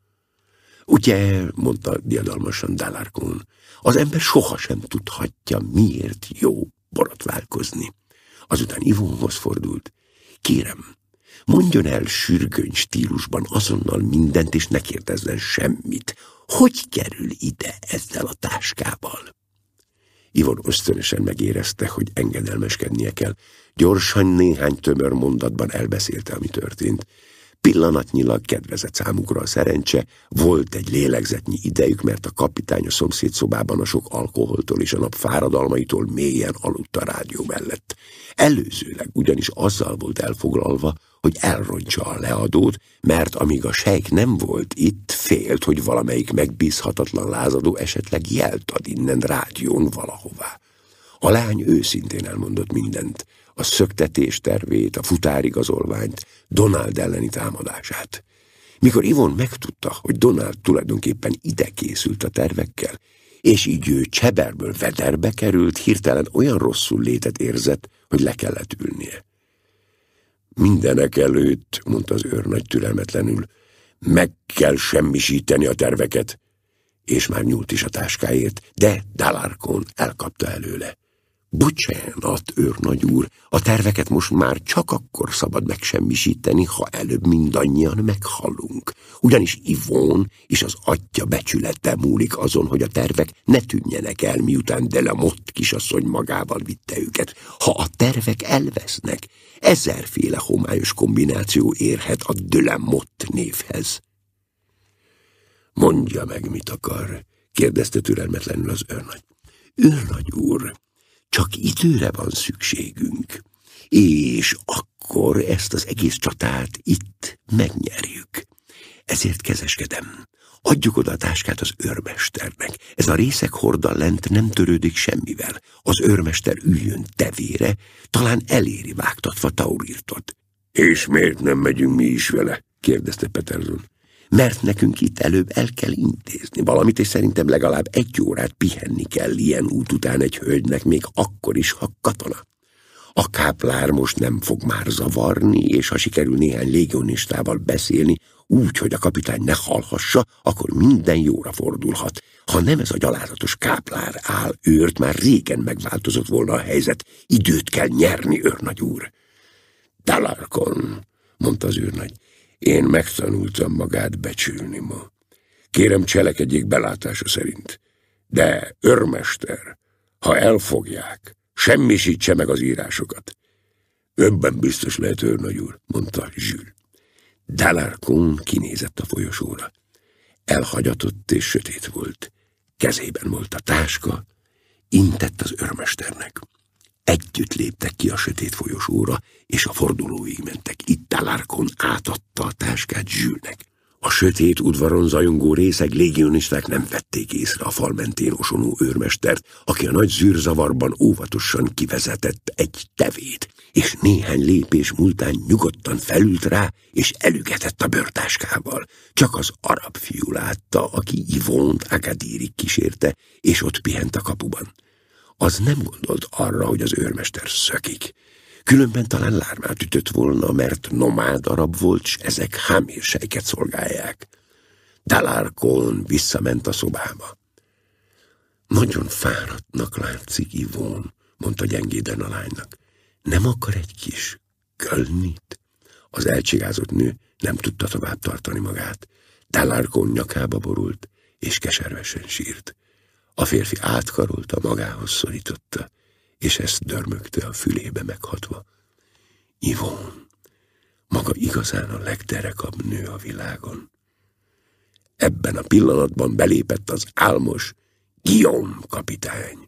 Ugye, mondta diadalmasan Dalarkon, az ember sohasem tudhatja, miért jó borotválkozni. Azután Yvonne-hoz fordult. Kérem, Mondjon el sürgőny stílusban azonnal mindent, és ne kérdezzen semmit. Hogy kerül ide ezzel a táskával? Ivon ösztönösen megérezte, hogy engedelmeskednie kell. Gyorsan néhány tömör mondatban elbeszélte, ami történt. Pillanatnyilag kedvezett számukra a szerencse, volt egy lélegzetnyi idejük, mert a kapitány a szomszédszobában a sok alkoholtól és a nap fáradalmaitól mélyen aludt a rádió mellett. Előzőleg ugyanis azzal volt elfoglalva, hogy elrontsa a leadót, mert amíg a sejk nem volt itt, félt, hogy valamelyik megbízhatatlan lázadó esetleg jelt ad innen rádión valahová. A lány őszintén elmondott mindent, a szöktetés tervét, a futárigazolványt, Donald elleni támadását. Mikor Ivon megtudta, hogy Donald tulajdonképpen ide készült a tervekkel, és így ő cseberből vederbe került, hirtelen olyan rosszul létet érzett, hogy le kellett ülnie. Mindenek előtt, mondta az őrnagy türelmetlenül, meg kell semmisíteni a terveket, és már nyúlt is a táskáért, de Dalarkon elkapta előle. Bocsánat, őrnagy úr, a terveket most már csak akkor szabad megsemmisíteni, ha előbb mindannyian meghalunk. Ugyanis Ivon és az atya becsülete múlik azon, hogy a tervek ne tűnjenek el, miután de la Motte kisasszony magával vitte őket. Ha a tervek elvesznek, ezerféle homályos kombináció érhet a de la Motte névhez. Mondja meg, mit akar, kérdezte türelmetlenül az őrnagy. Őrnagy úr, csak időre van szükségünk, és akkor ezt az egész csatát itt megnyerjük. Ezért kezeskedem. Adjuk oda a táskát az őrmesternek. Ez a részeg horda lent nem törődik semmivel. Az őrmester üljön tevére, talán eléri vágtatva Taurirtot. És miért nem megyünk mi is vele? Kérdezte Peterson. Mert nekünk itt előbb el kell intézni valamit, és szerintem legalább egy órát pihenni kell ilyen út után egy hölgynek, még akkor is, ha katona. A káplár most nem fog már zavarni, és ha sikerül néhány légionistával beszélni, úgy, hogy a kapitány ne hallhassa, akkor minden jóra fordulhat. Ha nem ez a gyalázatos káplár áll őrt, már régen megváltozott volna a helyzet. Időt kell nyerni, őrnagy úr. Dalarkon, mondta az őrnagy. Én megtanultam magát becsülni ma. Kérem, cselekedjék belátása szerint. De, őrmester, ha elfogják, semmisítse meg az írásokat. Öbben biztos lehet, őrnagy úr, mondta Jules. Dalarkon kinézett a folyosóra. Elhagyatott és sötét volt. Kezében volt a táska, intett az őrmesternek. Együtt léptek ki a sötét folyosóra, és a fordulóig mentek. Itt Dalarkon átadta a táskát Julesnek. A sötét udvaron zajongó részeg légionisták nem vették észre a fal mentén osonó őrmestert, aki a nagy zűrzavarban óvatosan kivezetett egy tevét, és néhány lépés múltán nyugodtan felült rá, és elügetett a bőrtáskával. Csak az arab fiú látta, aki Yvonne-t Agadirrig kísérte, és ott pihent a kapuban. Az nem gondolt arra, hogy az őrmester szökik. Különben talán lármát ütött volna, mert nomád arab volt, s ezek hámérsejket szolgálják. Dalarkon visszament a szobába. Nagyon fáradtnak látszik, Yvonne, mondta gyengéden a lánynak. Nem akar egy kis kölnit? Az elcsigázott nő nem tudta tovább tartani magát. Dalarkon nyakába borult, és keservesen sírt. A férfi átkarolta, magához szorította, és ezt dörmögte a fülébe meghatva. Yvonne, maga igazán a legderekabb nő a világon. Ebben a pillanatban belépett az álmos Guillaume kapitány.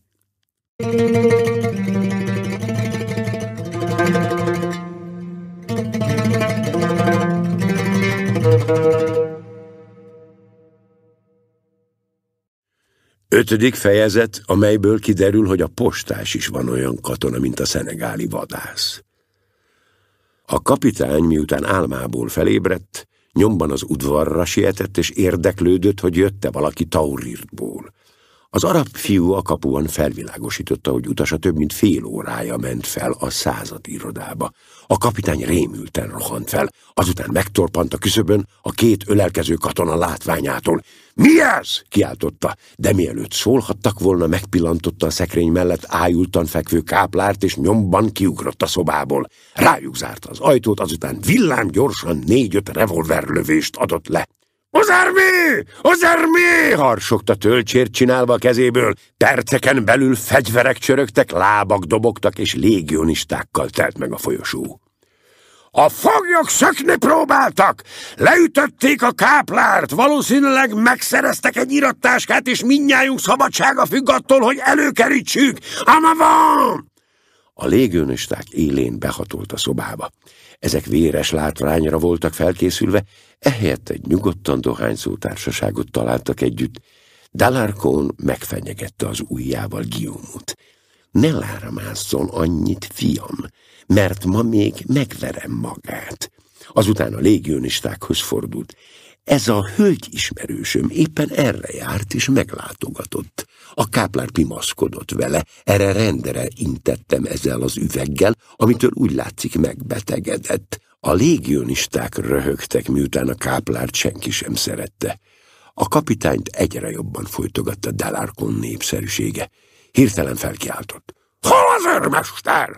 Ötödik fejezet, amelyből kiderül, hogy a postás is van olyan katona, mint a szenegáli vadász. A kapitány, miután álmából felébredt, nyomban az udvarra sietett, és érdeklődött, hogy jött-e valaki Taurirtból. Az arab fiú a kapuan felvilágosította, hogy utasa több mint fél órája ment fel a század irodába. A kapitány rémülten rohant fel, azután megtorpant a küszöbön a két ölelkező katona látványától. Mi ez? Kiáltotta, de mielőtt szólhattak volna, megpillantotta a szekrény mellett ájultan fekvő káplárt, és nyomban kiugrott a szobából. Rájuk zárta az ajtót, azután villám gyorsan négy-öt revolverlövést adott le. Az armé! Az armé! Harsogta tölcsért csinálva a kezéből. Perceken belül fegyverek csörögtek, lábak dobogtak, és légionistákkal telt meg a folyosó. A foglyok szökni próbáltak! Leütötték a káplárt, valószínűleg megszereztek egy irattáskát, és mindnyájunk szabadsága függ attól, hogy előkerítsük! Ama van! A légionisták élén behatolt a szobába. Ezek véres látványra voltak felkészülve, ehelyett egy nyugodtan dohányzó társaságot találtak együtt. D'Alarcón megfenyegette az ujjával Guillaume-ot. Ne láramázzon annyit, fiam, mert ma még megverem magát. Azután a légionistákhoz fordult. Ez a hölgy ismerősöm éppen erre járt és meglátogatott. A káplár pimaszkodott vele, erre rendre intettem ezzel az üveggel, amitől úgy látszik megbetegedett. A légionisták röhögtek, miután a káplárt senki sem szerette. A kapitányt egyre jobban folytogatta D'Alarcón népszerűsége. Hirtelen felkiáltott. Hol az őrmester?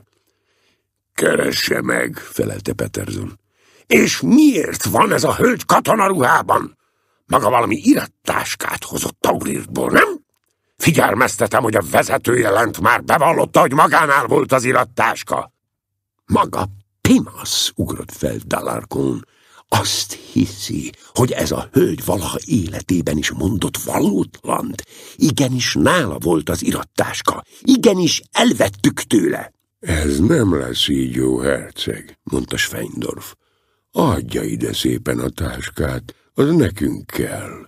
Keresse meg, felelte Peterson. És miért van ez a hölgy katonaruhában? Maga valami irattáskát hozott Taurirtból, nem? Figyelmeztetem, hogy a vezetője lent már bevallotta, hogy magánál volt az irattáska. Maga Pimasz, ugrott fel D'Alarcón. Azt hiszi, hogy ez a hölgy valaha életében is mondott valótlant. Igenis nála volt az irattáska. Igenis elvettük tőle. Ez nem lesz így, jó herceg, mondta Schweindorf. Adja ide szépen a táskát, az nekünk kell.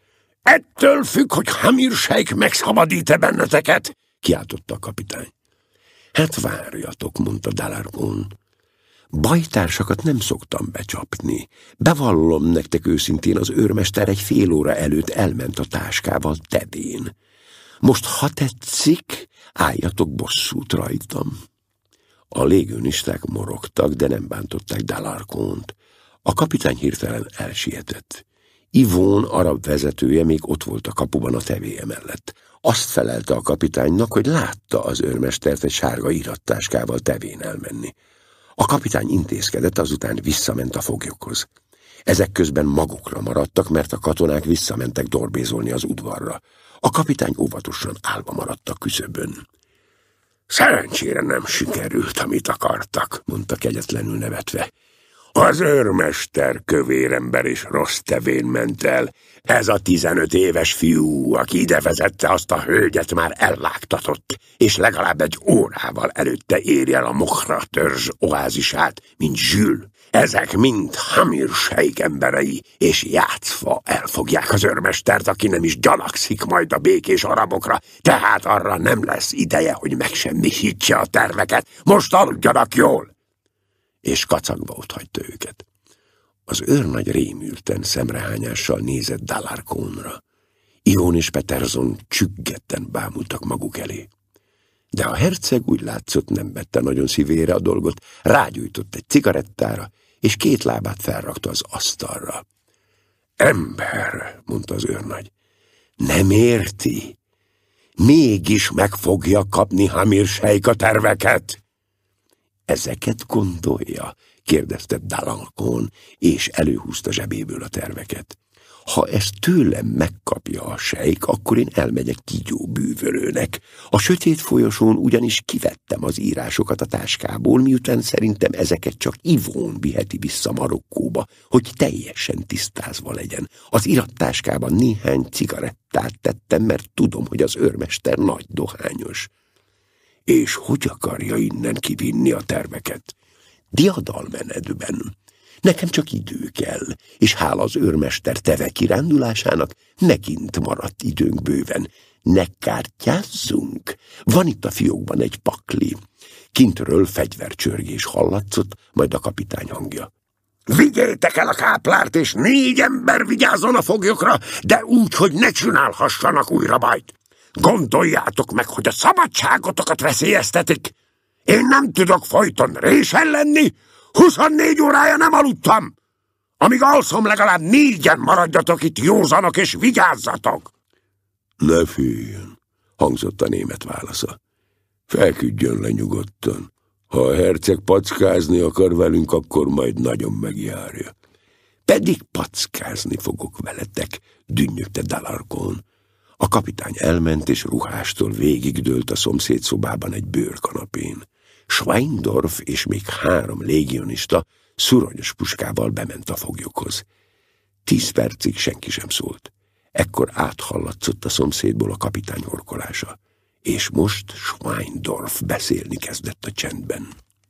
Ettől függ, hogy Hamir sejk megszabadít-e benneteket, kiáltotta a kapitány. Hát várjatok, mondta D'Alarcón. Bajtársakat nem szoktam becsapni. Bevallom nektek őszintén, az őrmester egy fél óra előtt elment a táskával tevén. Most, ha tetszik, álljatok bosszút rajtam. A légionisták morogtak, de nem bántották D'Alarcónt. A kapitány hirtelen elsietett. Yvonne arab vezetője még ott volt a kapuban a tevéje mellett. Azt felelte a kapitánynak, hogy látta az őrmestert egy sárga irattáskával tevén elmenni. A kapitány intézkedett, azután visszament a foglyokhoz. Ezek közben magukra maradtak, mert a katonák visszamentek dorbézolni az udvarra. A kapitány óvatosan állva maradt a küszöbön. Szerencsére nem sikerült, amit akartak, mondta kegyetlenül nevetve. Az őrmester kövérember és rossz tevén ment el. Ez a tizenöt éves fiú, aki ide vezette azt a hölgyet, már elvágtatott, és legalább egy órával előtte érje el a Mokhra törzs oázisát, mint Jules. Ezek mind Hamir sejk emberei, és játszva elfogják az őrmestert, aki nem is gyanakszik majd a békés arabokra, tehát arra nem lesz ideje, hogy megsemmisítse a terveket. Most aludjanak jól! És kacagva otthagyta őket. Az őrnagy rémülten szemrehányással nézett D'Alarcónra. Yvonne és Peterson csüggetten bámultak maguk elé. De a herceg úgy látszott, nem vette nagyon szívére a dolgot, rágyújtott egy cigarettára, és két lábát felrakta az asztalra. Ember, mondta az őrnagy, nem érti? Mégis meg fogja kapni Hamir sejk a terveket. Ezeket gondolja? Kérdezte D'Alarcón, és előhúzta zsebéből a terveket. Ha ezt tőlem megkapja a sejk, akkor én elmegyek kígyó bűvölőnek. A sötét folyosón ugyanis kivettem az írásokat a táskából, miután szerintem ezeket csak Yvonne viheti vissza Marokkóba, hogy teljesen tisztázva legyen. Az irattáskában néhány cigarettát tettem, mert tudom, hogy az őrmester nagy dohányos. És hogy akarja innen kivinni a terveket? Diadalmenetben. Nekem csak idő kell, és hála az őrmester teve kirándulásának megint maradt időnk bőven. Ne kártyázzunk! Van itt a fiókban egy pakli. Kintről fegyvercsörgés hallatszott, majd a kapitány hangja. Vigyétek el a káplárt, és négy ember vigyázzon a foglyokra, de úgy, hogy ne csinálhassanak újra bajt. Gondoljátok meg, hogy a szabadságotokat veszélyeztetik. Én nem tudok folyton résen lenni, huszonnégy órája nem aludtam. Amíg alszom, legalább négyen maradjatok itt józanok és vigyázzatok. Ne féljen, hangzott a német válasza. Feküdjön le nyugodtan. Ha a herceg packázni akar velünk, akkor majd nagyon megjárja. Pedig packázni fogok veletek, dünnyögte d'Alarcon. A kapitány elment, és ruhástól végigdőlt a szomszéd szobában egy bőrkanapén. Schweindorf és még három légionista szuronyos puskával bement a foglyokhoz. Tíz percig senki sem szólt. Ekkor áthallatszott a szomszédból a kapitány horkolása, és most Schweindorf beszélni kezdett a csendben.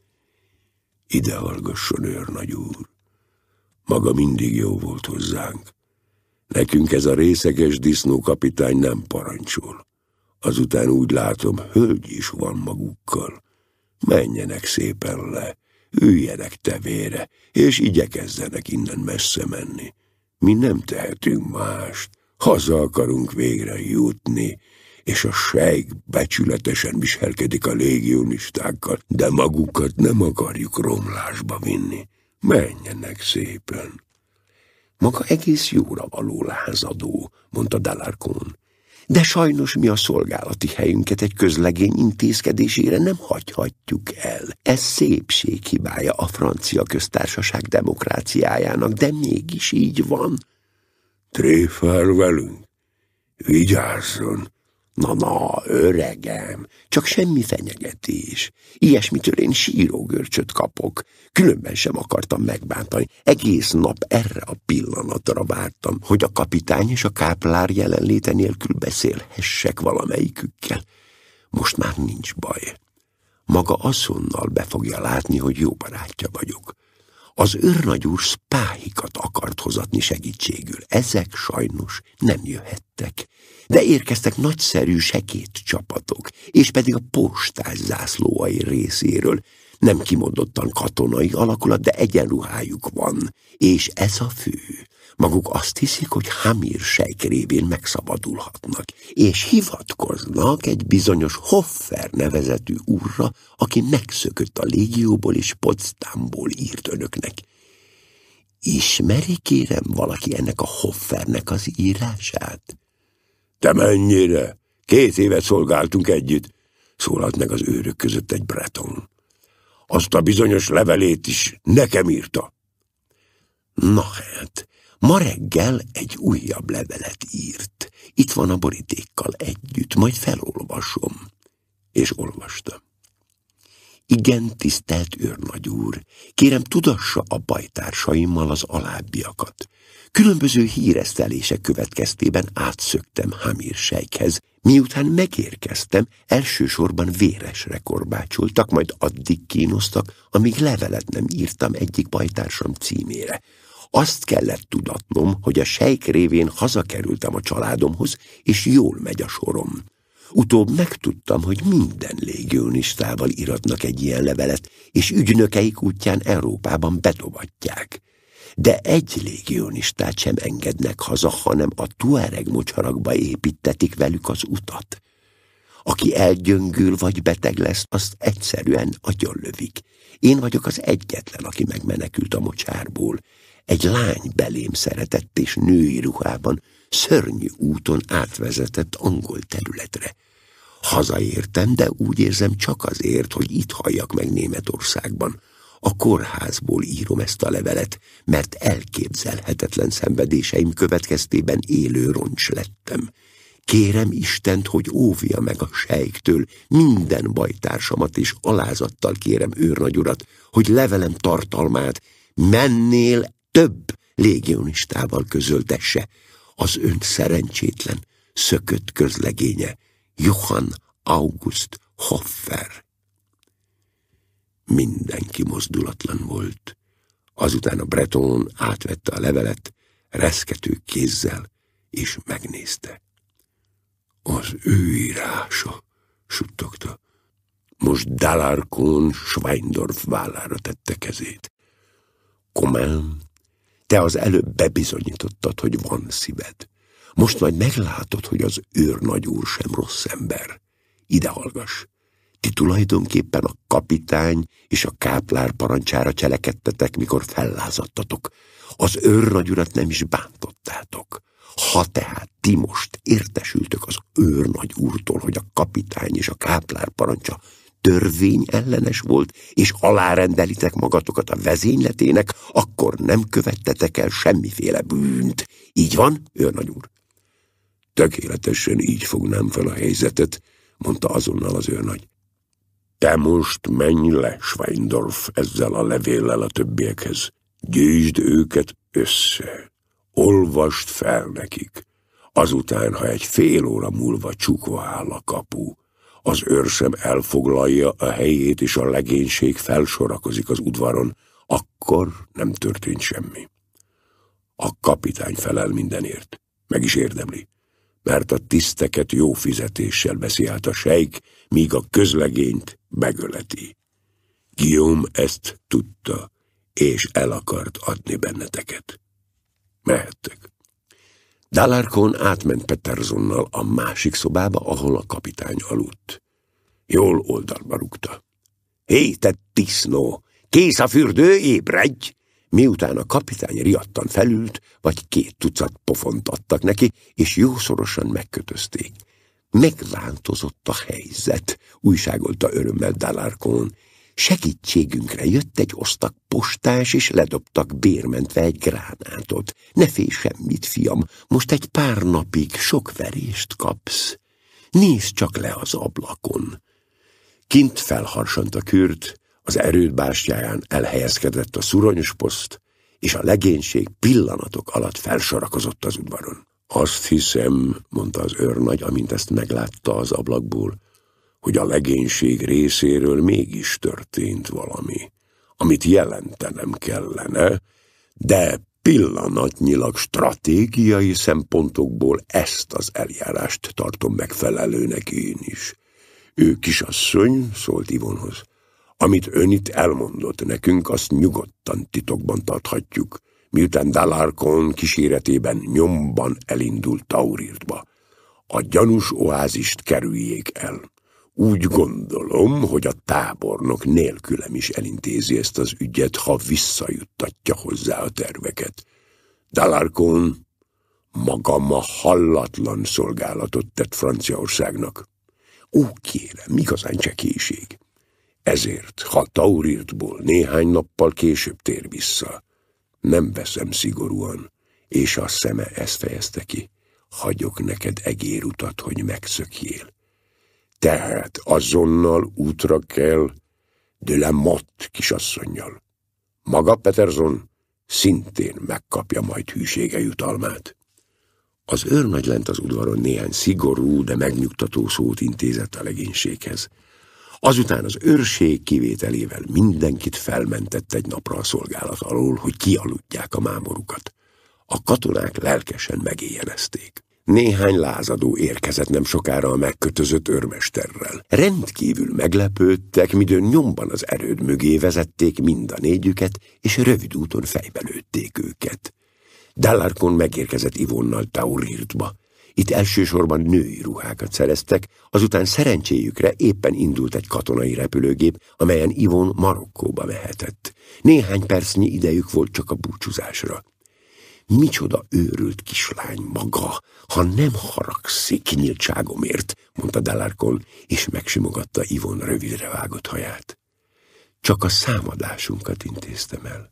Ide hallgasson, őrnagy úr. Maga mindig jó volt hozzánk. Nekünk ez a részeges disznókapitány nem parancsol. Azután úgy látom, hölgy is van magukkal. Menjenek szépen le, üljenek tevére, és igyekezzenek innen messze menni. Mi nem tehetünk mást, haza akarunk végre jutni, és a sejk becsületesen viselkedik a légionistákkal, de magukat nem akarjuk romlásba vinni. Menjenek szépen. Maga egész jóra való lázadó, mondta d'Alarcon. De sajnos mi a szolgálati helyünket egy közlegény intézkedésére nem hagyhatjuk el. Ez szépség hibája a francia köztársaság demokráciájának, de mégis így van. Tréfál velünk? Vigyázzon! Na-na, öregem, csak semmi fenyegetés. Ilyesmitől én sírógörcsöt kapok. Különben sem akartam megbántani. Egész nap erre a pillanatra vártam, hogy a kapitány és a káplár jelenléte nélkül beszélhessek valamelyikükkel. Most már nincs baj. Maga azonnal be fogja látni, hogy jó barátja vagyok. Az őrnagy úr spáhikat akart hozatni segítségül. Ezek sajnos nem jöhettek. De érkeztek nagyszerű sekét csapatok, és pedig a postás zászlóai részéről. Nem kimondottan katonai alakulat, de egyenruhájuk van. És ez a fő. Maguk azt hiszik, hogy Hamir sejk révén megszabadulhatnak, és hivatkoznak egy bizonyos Hoffer nevezetű úrra, aki megszökött a légióból és Potsdamból írt önöknek. Ismeri, kérem, valaki ennek a Hoffernek az írását? Te mennyire? Két évet szolgáltunk együtt, szólalt meg az őrök között egy breton. Azt a bizonyos levelét is nekem írta. Na hát, ma reggel egy újabb levelet írt. Itt van a borítékkal együtt, majd felolvasom. És olvastam. Igen, tisztelt őrnagy úr, kérem tudassa a bajtársaimmal az alábbiakat. Különböző híresztelések következtében átszöktem Hamir sejkhez. Miután megérkeztem, elsősorban véresre korbácsoltak, majd addig kínoztak, amíg levelet nem írtam egyik bajtársam címére. Azt kellett tudatnom, hogy a sejk révén hazakerültem a családomhoz, és jól megy a sorom. Utóbb megtudtam, hogy minden légionistával iratnak egy ilyen levelet, és ügynökeik útján Európában bedobatják. De egy légionistát sem engednek haza, hanem a tuareg mocsarakba építetik velük az utat. Aki elgyöngül vagy beteg lesz, azt egyszerűen agyonlövik. Én vagyok az egyetlen, aki megmenekült a mocsárból. Egy lány belém szeretett, és női ruhában szörnyű úton átvezetett angol területre. Hazaértem, de úgy érzem csak azért, hogy itt halljak meg Németországban. A kórházból írom ezt a levelet, mert elképzelhetetlen szenvedéseim következtében élő roncs lettem. Kérem Istent, hogy óvja meg a sejktől minden bajtársamat, és alázattal kérem őrnagy urat, hogy levelem tartalmát mennél több légionistával közöltesse. Az ön szerencsétlen, szökött közlegénye, Johann August Hoffer. Mindenki mozdulatlan volt. Azután a breton átvette a levelet, reszkető kézzel, és megnézte. Az ő írása, suttogta. Most d'Alarcon Schweindorf vállára tette kezét. Komám, te az előbb bebizonyítottad, hogy van szíved. Most majd meglátod, hogy az őrnagyúr sem rossz ember. Ide hallgass! Ti tulajdonképpen a kapitány és a káplár parancsára cselekedtetek, mikor fellázadtatok. Az őrnagyurat nem is bántottátok. Ha tehát ti most értesültök az őrnagy úrtól, hogy a kapitány és a káplár parancsa törvényellenes volt, és alárendelitek magatokat a vezényletének, akkor nem követtetek el semmiféle bűnt. Így van, őrnagy úr? Tökéletesen így fognám fel a helyzetet, mondta azonnal az őrnagy. Te most menj le, Schweindorf, ezzel a levéllel a többiekhez. Gyűjtsd őket össze. Olvasd fel nekik. Azután, ha egy fél óra múlva csukva áll a kapu, az őrszem elfoglalja a helyét, és a legénység felsorakozik az udvaron, akkor nem történt semmi. A kapitány felel mindenért. Meg is érdemli, mert a tiszteket jó fizetéssel veszi át a sejk, míg a közlegényt megöleti. Guillaume ezt tudta, és el akart adni benneteket. Mehettek. D'Alarcon átment Petersonnal a másik szobába, ahol a kapitány aludt. Jól oldalba rúgta. Hé, te disznó! Kész a fürdő, ébredj! Miután a kapitány riadtan felült, vagy két tucat pofont adtak neki, és jószorosan megkötözték. Megváltozott a helyzet, újságolta örömmel D'Alarcon. Segítségünkre jött egy osztag postás, és ledobtak bérmentve egy gránátot. Ne félj semmit, fiam, most egy pár napig sok verést kapsz. Nézd csak le az ablakon. Kint felharsant a kürt, az erőd bástyáján elhelyezkedett a szuronyos poszt, és a legénység pillanatok alatt felsorakozott az udvaron. Azt hiszem, mondta az őrnagy, amint ezt meglátta az ablakból, hogy a legénység részéről mégis történt valami, amit jelentenem kellene, de pillanatnyilag stratégiai szempontokból ezt az eljárást tartom megfelelőnek én is. Ő kisasszony, szólt Yvonnehoz, amit ön itt elmondott nekünk, azt nyugodtan titokban tarthatjuk, miután D'Alarcon kíséretében nyomban elindult Taurirtba. A gyanús oázist kerüljék el. Úgy gondolom, hogy a tábornok nélkülem is elintézi ezt az ügyet, ha visszajuttatja hozzá a terveket. D'Alarcon maga ma hallatlan szolgálatot tett Franciaországnak. Ó, kérem, igazán csekéség. Ezért, ha Taurirtból néhány nappal később tér vissza, nem veszem szigorúan, és a szeme ezt fejezte ki. Hagyok neked egérutat, hogy megszökjél. Tehát azonnal útra kell de la Motte kisasszonnyal. Maga Peterson szintén megkapja majd hűsége jutalmát. Az őrnagy lent az udvaron néhány szigorú, de megnyugtató szót intézett a legénységhez. Azután az őrség kivételével mindenkit felmentett egy napra a szolgálat alól, hogy kialudják a mámorukat. A katonák lelkesen megéjjelezték. Néhány lázadó érkezett nem sokára a megkötözött őrmesterrel. Rendkívül meglepődtek, midőn nyomban az erőd mögé vezették mind a négyüket, és rövid úton fejbe lőtték őket. D'Alarcon megérkezett Yvonnal Taurirtba. Itt elsősorban női ruhákat szereztek, azután szerencséjükre éppen indult egy katonai repülőgép, amelyen Yvonne Marokkóba mehetett. Néhány percnyi idejük volt csak a búcsúzásra. Micsoda őrült kislány maga, ha nem haragszik nyíltságomért, mondta D'Alarcon, és megsimogatta Yvonne rövidre vágott haját. Csak a számadásunkat intéztem el.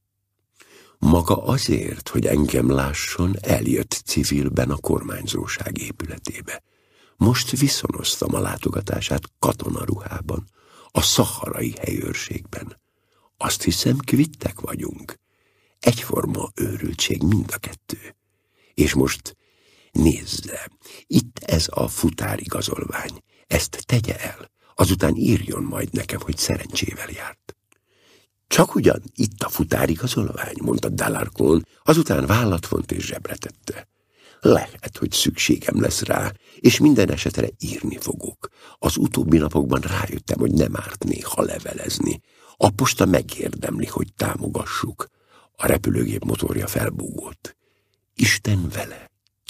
Maga azért, hogy engem lásson, eljött civilben a kormányzóság épületébe. Most viszonoztam a látogatását katonaruhában, a szaharai helyőrségben. Azt hiszem, kvittek vagyunk. Egyforma őrültség mind a kettő. És most nézze, itt ez a futárigazolvány. Ezt tegye el, azután írjon majd nekem, hogy szerencsével járt. Csak ugyan itt a futárigazolvány, mondta D'Alarcon, azután vállat vont és zsebre tette. Lehet, hogy szükségem lesz rá, és minden esetre írni fogok. Az utóbbi napokban rájöttem, hogy nem árt néha levelezni. A posta megérdemli, hogy támogassuk. A repülőgép motorja felbúgott. Isten vele,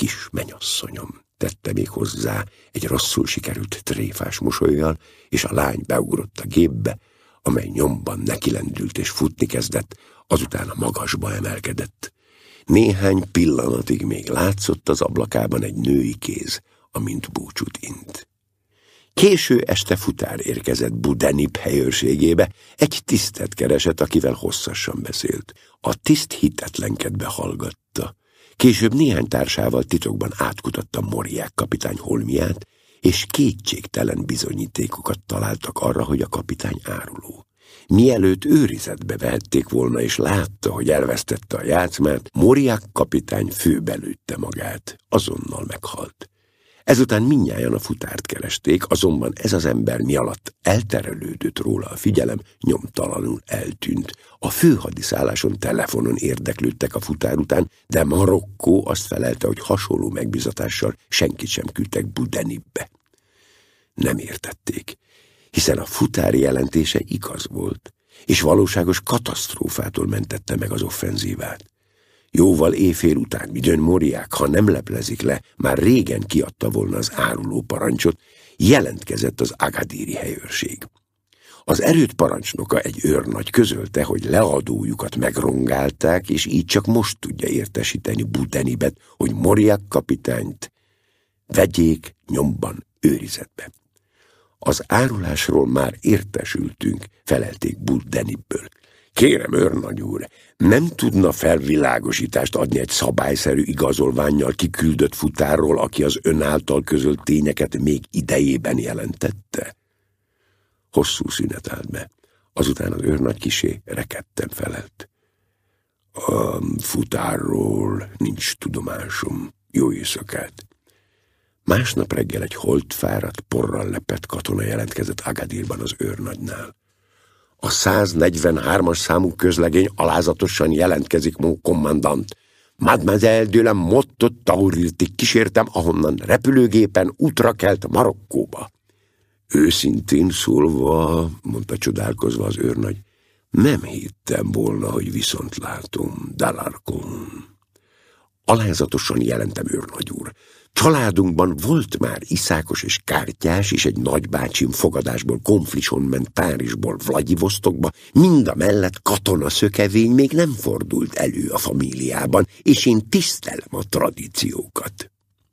kis menyasszonyom, tette még hozzá egy rosszul sikerült tréfás mosollyal, és a lány beugrott a gépbe, amely nyomban nekilendült és futni kezdett, azután a magasba emelkedett. Néhány pillanatig még látszott az ablakában egy női kéz, amint búcsút int. Késő este futár érkezett Budenip helyőrségébe, egy tisztet keresett, akivel hosszasan beszélt. A tiszt hitetlenkedve hallgatta. Később néhány társával titokban átkutatta Moriák kapitány holmiát, és kétségtelen bizonyítékokat találtak arra, hogy a kapitány áruló. Mielőtt őrizetbe vehették volna, és látta, hogy elvesztette a játszmát, Moriák kapitány főbelőtte magát, azonnal meghalt. Ezután mindnyájan a futárt keresték, azonban ez az ember, mi alatt elterelődött róla a figyelem, nyomtalanul eltűnt. A főhadiszálláson telefonon érdeklődtek a futár után, de Marokkó azt felelte, hogy hasonló megbizatással senkit sem küldtek Budenipbe. Nem értették, hiszen a futár jelentése igaz volt, és valóságos katasztrófától mentette meg az offenzívát. Jóval éjfél után, midőn Moriák, ha nem leplezik le, már régen kiadta volna az áruló parancsot, jelentkezett az agadíri helyőrség. Az erőd parancsnoka, egy őrnagy közölte, hogy leadójukat megrongálták, és így csak most tudja értesíteni Budenibet, hogy Moriák kapitányt vegyék nyomban őrizetbe. Az árulásról már értesültünk, felelték Budenibből. Kérem, őrnagy úr, nem tudna felvilágosítást adni egy szabályszerű igazolvánnyal kiküldött futárról, aki az ön által közölt tényeket még idejében jelentette? Hosszú szünet állt be. Azután az őrnagy kisé rekedten felelt. A futárról nincs tudomásom. Jó éjszakát! Másnap reggel egy holtfáradt, porral lepett katona jelentkezett Agadírban az őrnagynál. A száznegyvenhármas számú közlegény alázatosan jelentkezik, mon kommandant. Mademoiselle de la Motte Tauriltig kísértem, ahonnan repülőgépen útra kelt Marokkóba. Őszintén szólva, mondta csodálkozva az őrnagy, nem hittem volna, hogy viszont látom, Dalarcon. Alázatosan jelentem, őrnagy úr. Családunkban volt már Iszákos és Kártyás, és egy nagybácsim fogadásból Konflison ment Párizsból Vladivostokba, mind a mellett katonaszökevény még nem fordult elő a famíliában, és én tisztelem a tradíciókat.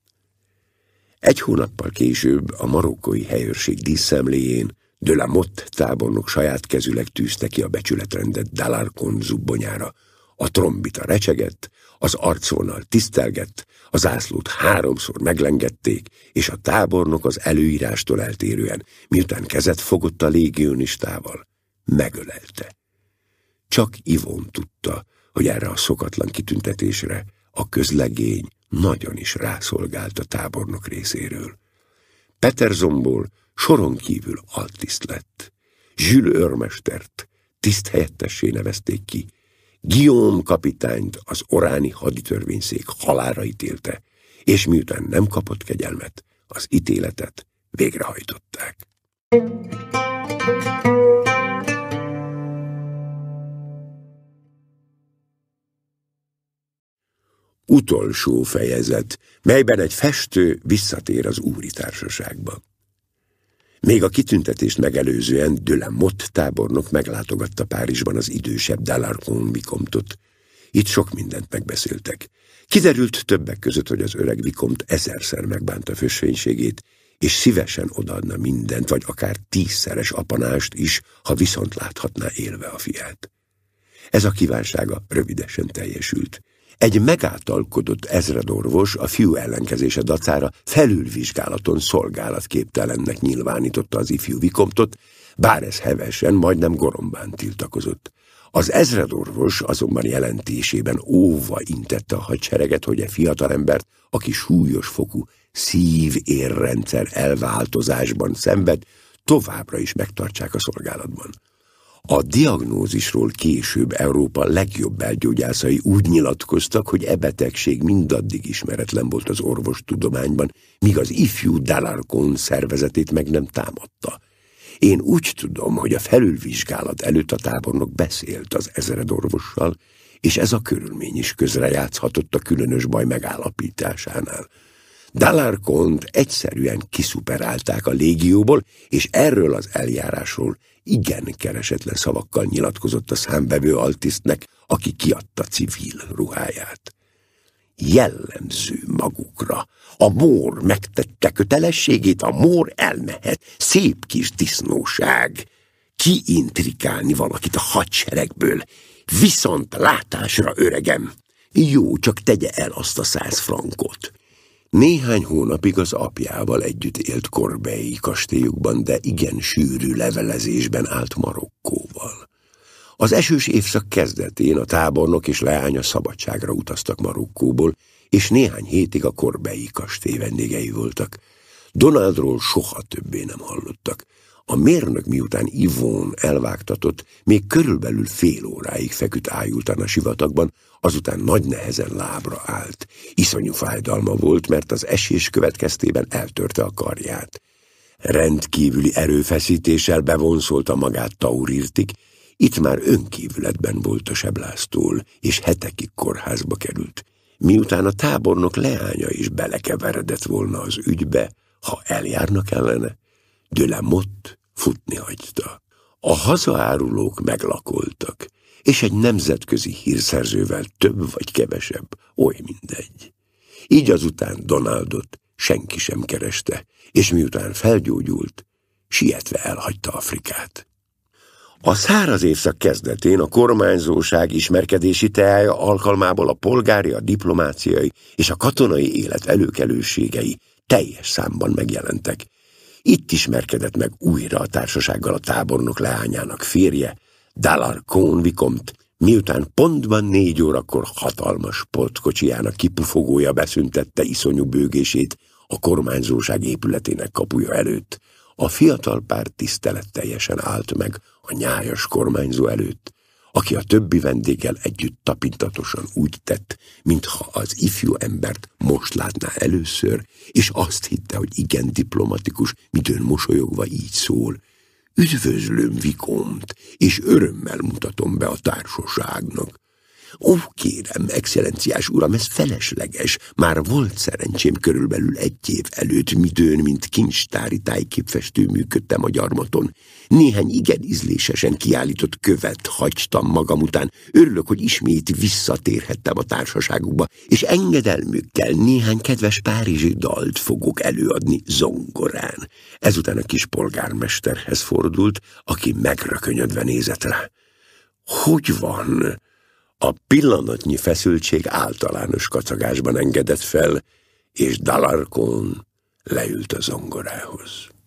Egy hónappal később a marokkói helyőrség díszemléjén de la Motte tábornok saját kezüleg tűzte ki a becsületrendet Dalarcon zubbonyára. A trombita recsegett, az arcvonal tisztelgett, a zászlót háromszor meglengették, és a tábornok az előírástól eltérően, miután kezet fogott a légionistával, megölelte. Csak Yvonne tudta, hogy erre a szokatlan kitüntetésre a közlegény nagyon is rászolgált a tábornok részéről. Petersonból soron kívül altiszt lett. Jules őrmestert tiszthelyettessé nevezték ki. Guillaume kapitányt az oráni haditörvényszék halálra ítélte, és miután nem kapott kegyelmet, az ítéletet végrehajtották. Utolsó fejezet, melyben egy festő visszatér az úri társaságba. Még a kitüntetést megelőzően de la Motte tábornok meglátogatta Párizsban az idősebb Dalarcon vikomtot. Itt sok mindent megbeszéltek. Kiderült többek között, hogy az öreg vikomt ezerszer megbánta fősvénységét, és szívesen odaadna mindent, vagy akár tízszeres apanást is, ha viszont láthatná élve a fiát. Ez a kívánsága rövidesen teljesült. Egy megáltalkodott ezredorvos a fiú ellenkezése dacára felülvizsgálaton szolgálatképtelennek nyilvánította az ifjú vikomtot, bár ez hevesen, majdnem gorombán tiltakozott. Az ezredorvos azonban jelentésében óva intette a hadsereget, hogy e fiatalembert, aki súlyos fokú szív-érrendszer elváltozásban szenved, továbbra is megtartsák a szolgálatban. A diagnózisról később Európa legjobb belgyógyászai úgy nyilatkoztak, hogy e betegség mindaddig ismeretlen volt az orvostudományban, míg az ifjú Dalarcon szervezetét meg nem támadta. Én úgy tudom, hogy a felülvizsgálat előtt a tábornok beszélt az ezredorvossal, és ez a körülmény is közrejátszhatott a különös baj megállapításánál. D'Alarcont egyszerűen kiszuperálták a légióból, és erről az eljárásról igen keresetlen szavakkal nyilatkozott a számvevő altisztnek, aki kiadta civil ruháját. Jellemző magukra. A mór megtette kötelességét, a mór elmehet. Szép kis disznóság. Kiintrikálni valakit a hadseregből. Viszont látásra, öregem. Jó, csak tegye el azt a száz frankot. Néhány hónapig az apjával együtt élt Corbeil-i kastélyukban, de igen sűrű levelezésben állt Marokkóval. Az esős évszak kezdetén a tábornok és leánya szabadságra utaztak Marokkóból, és néhány hétig a Corbeil-i kastély vendégei voltak. Donaldról soha többé nem hallottak. A mérnök miután Yvonne elvágtatott, még körülbelül fél óráig feküdt ájultan a sivatagban, azután nagy nehezen lábra állt. Iszonyú fájdalma volt, mert az esés következtében eltörte a karját. Rendkívüli erőfeszítéssel bevonszolta magát Taurirtig, itt már önkívületben volt a seblásztól, és hetekig kórházba került. Miután a tábornok leánya is belekeveredett volna az ügybe, ha eljárnak ellene, de la Motte futni hagyta. A hazaárulók meglakoltak, és egy nemzetközi hírszerzővel több vagy kevesebb, oly mindegy. Így azután Donaldot senki sem kereste, és miután felgyógyult, sietve elhagyta Afrikát. A száraz évszak kezdetén a kormányzóság ismerkedési teája alkalmából a polgári, a diplomáciai és a katonai élet előkelőségei teljes számban megjelentek. Itt ismerkedett meg újra a társasággal a tábornok leányának férje, D'Alarcon Vicomte, miután pontban négy órakor hatalmas sportkocsijának kipufogója beszüntette iszonyú bőgését a kormányzóság épületének kapuja előtt. A fiatal pár tiszteletteljesen állt meg a nyájas kormányzó előtt, aki a többi vendéggel együtt tapintatosan úgy tett, mintha az ifjú embert most látná először, és azt hitte, hogy igen diplomatikus, midőn mosolyogva így szól: üdvözlöm, Vicomte, és örömmel mutatom be a társaságnak. Ó, kérem, excellenciás uram, ez felesleges. Már volt szerencsém körülbelül egy év előtt, midőn, mint kincstári tájképfestő működtem a gyarmaton. Néhány igen ízlésesen kiállított követ hagytam magam után. Örülök, hogy ismét visszatérhettem a társaságukba, és engedelmükkel néhány kedves párizsi dalt fogok előadni zongorán. Ezután a kis polgármesterhez fordult, aki megrökönyödve nézett rá. Hogy van? A pillanatnyi feszültség általános kacagásban engedett fel, és D'Alarcon leült a zongorához.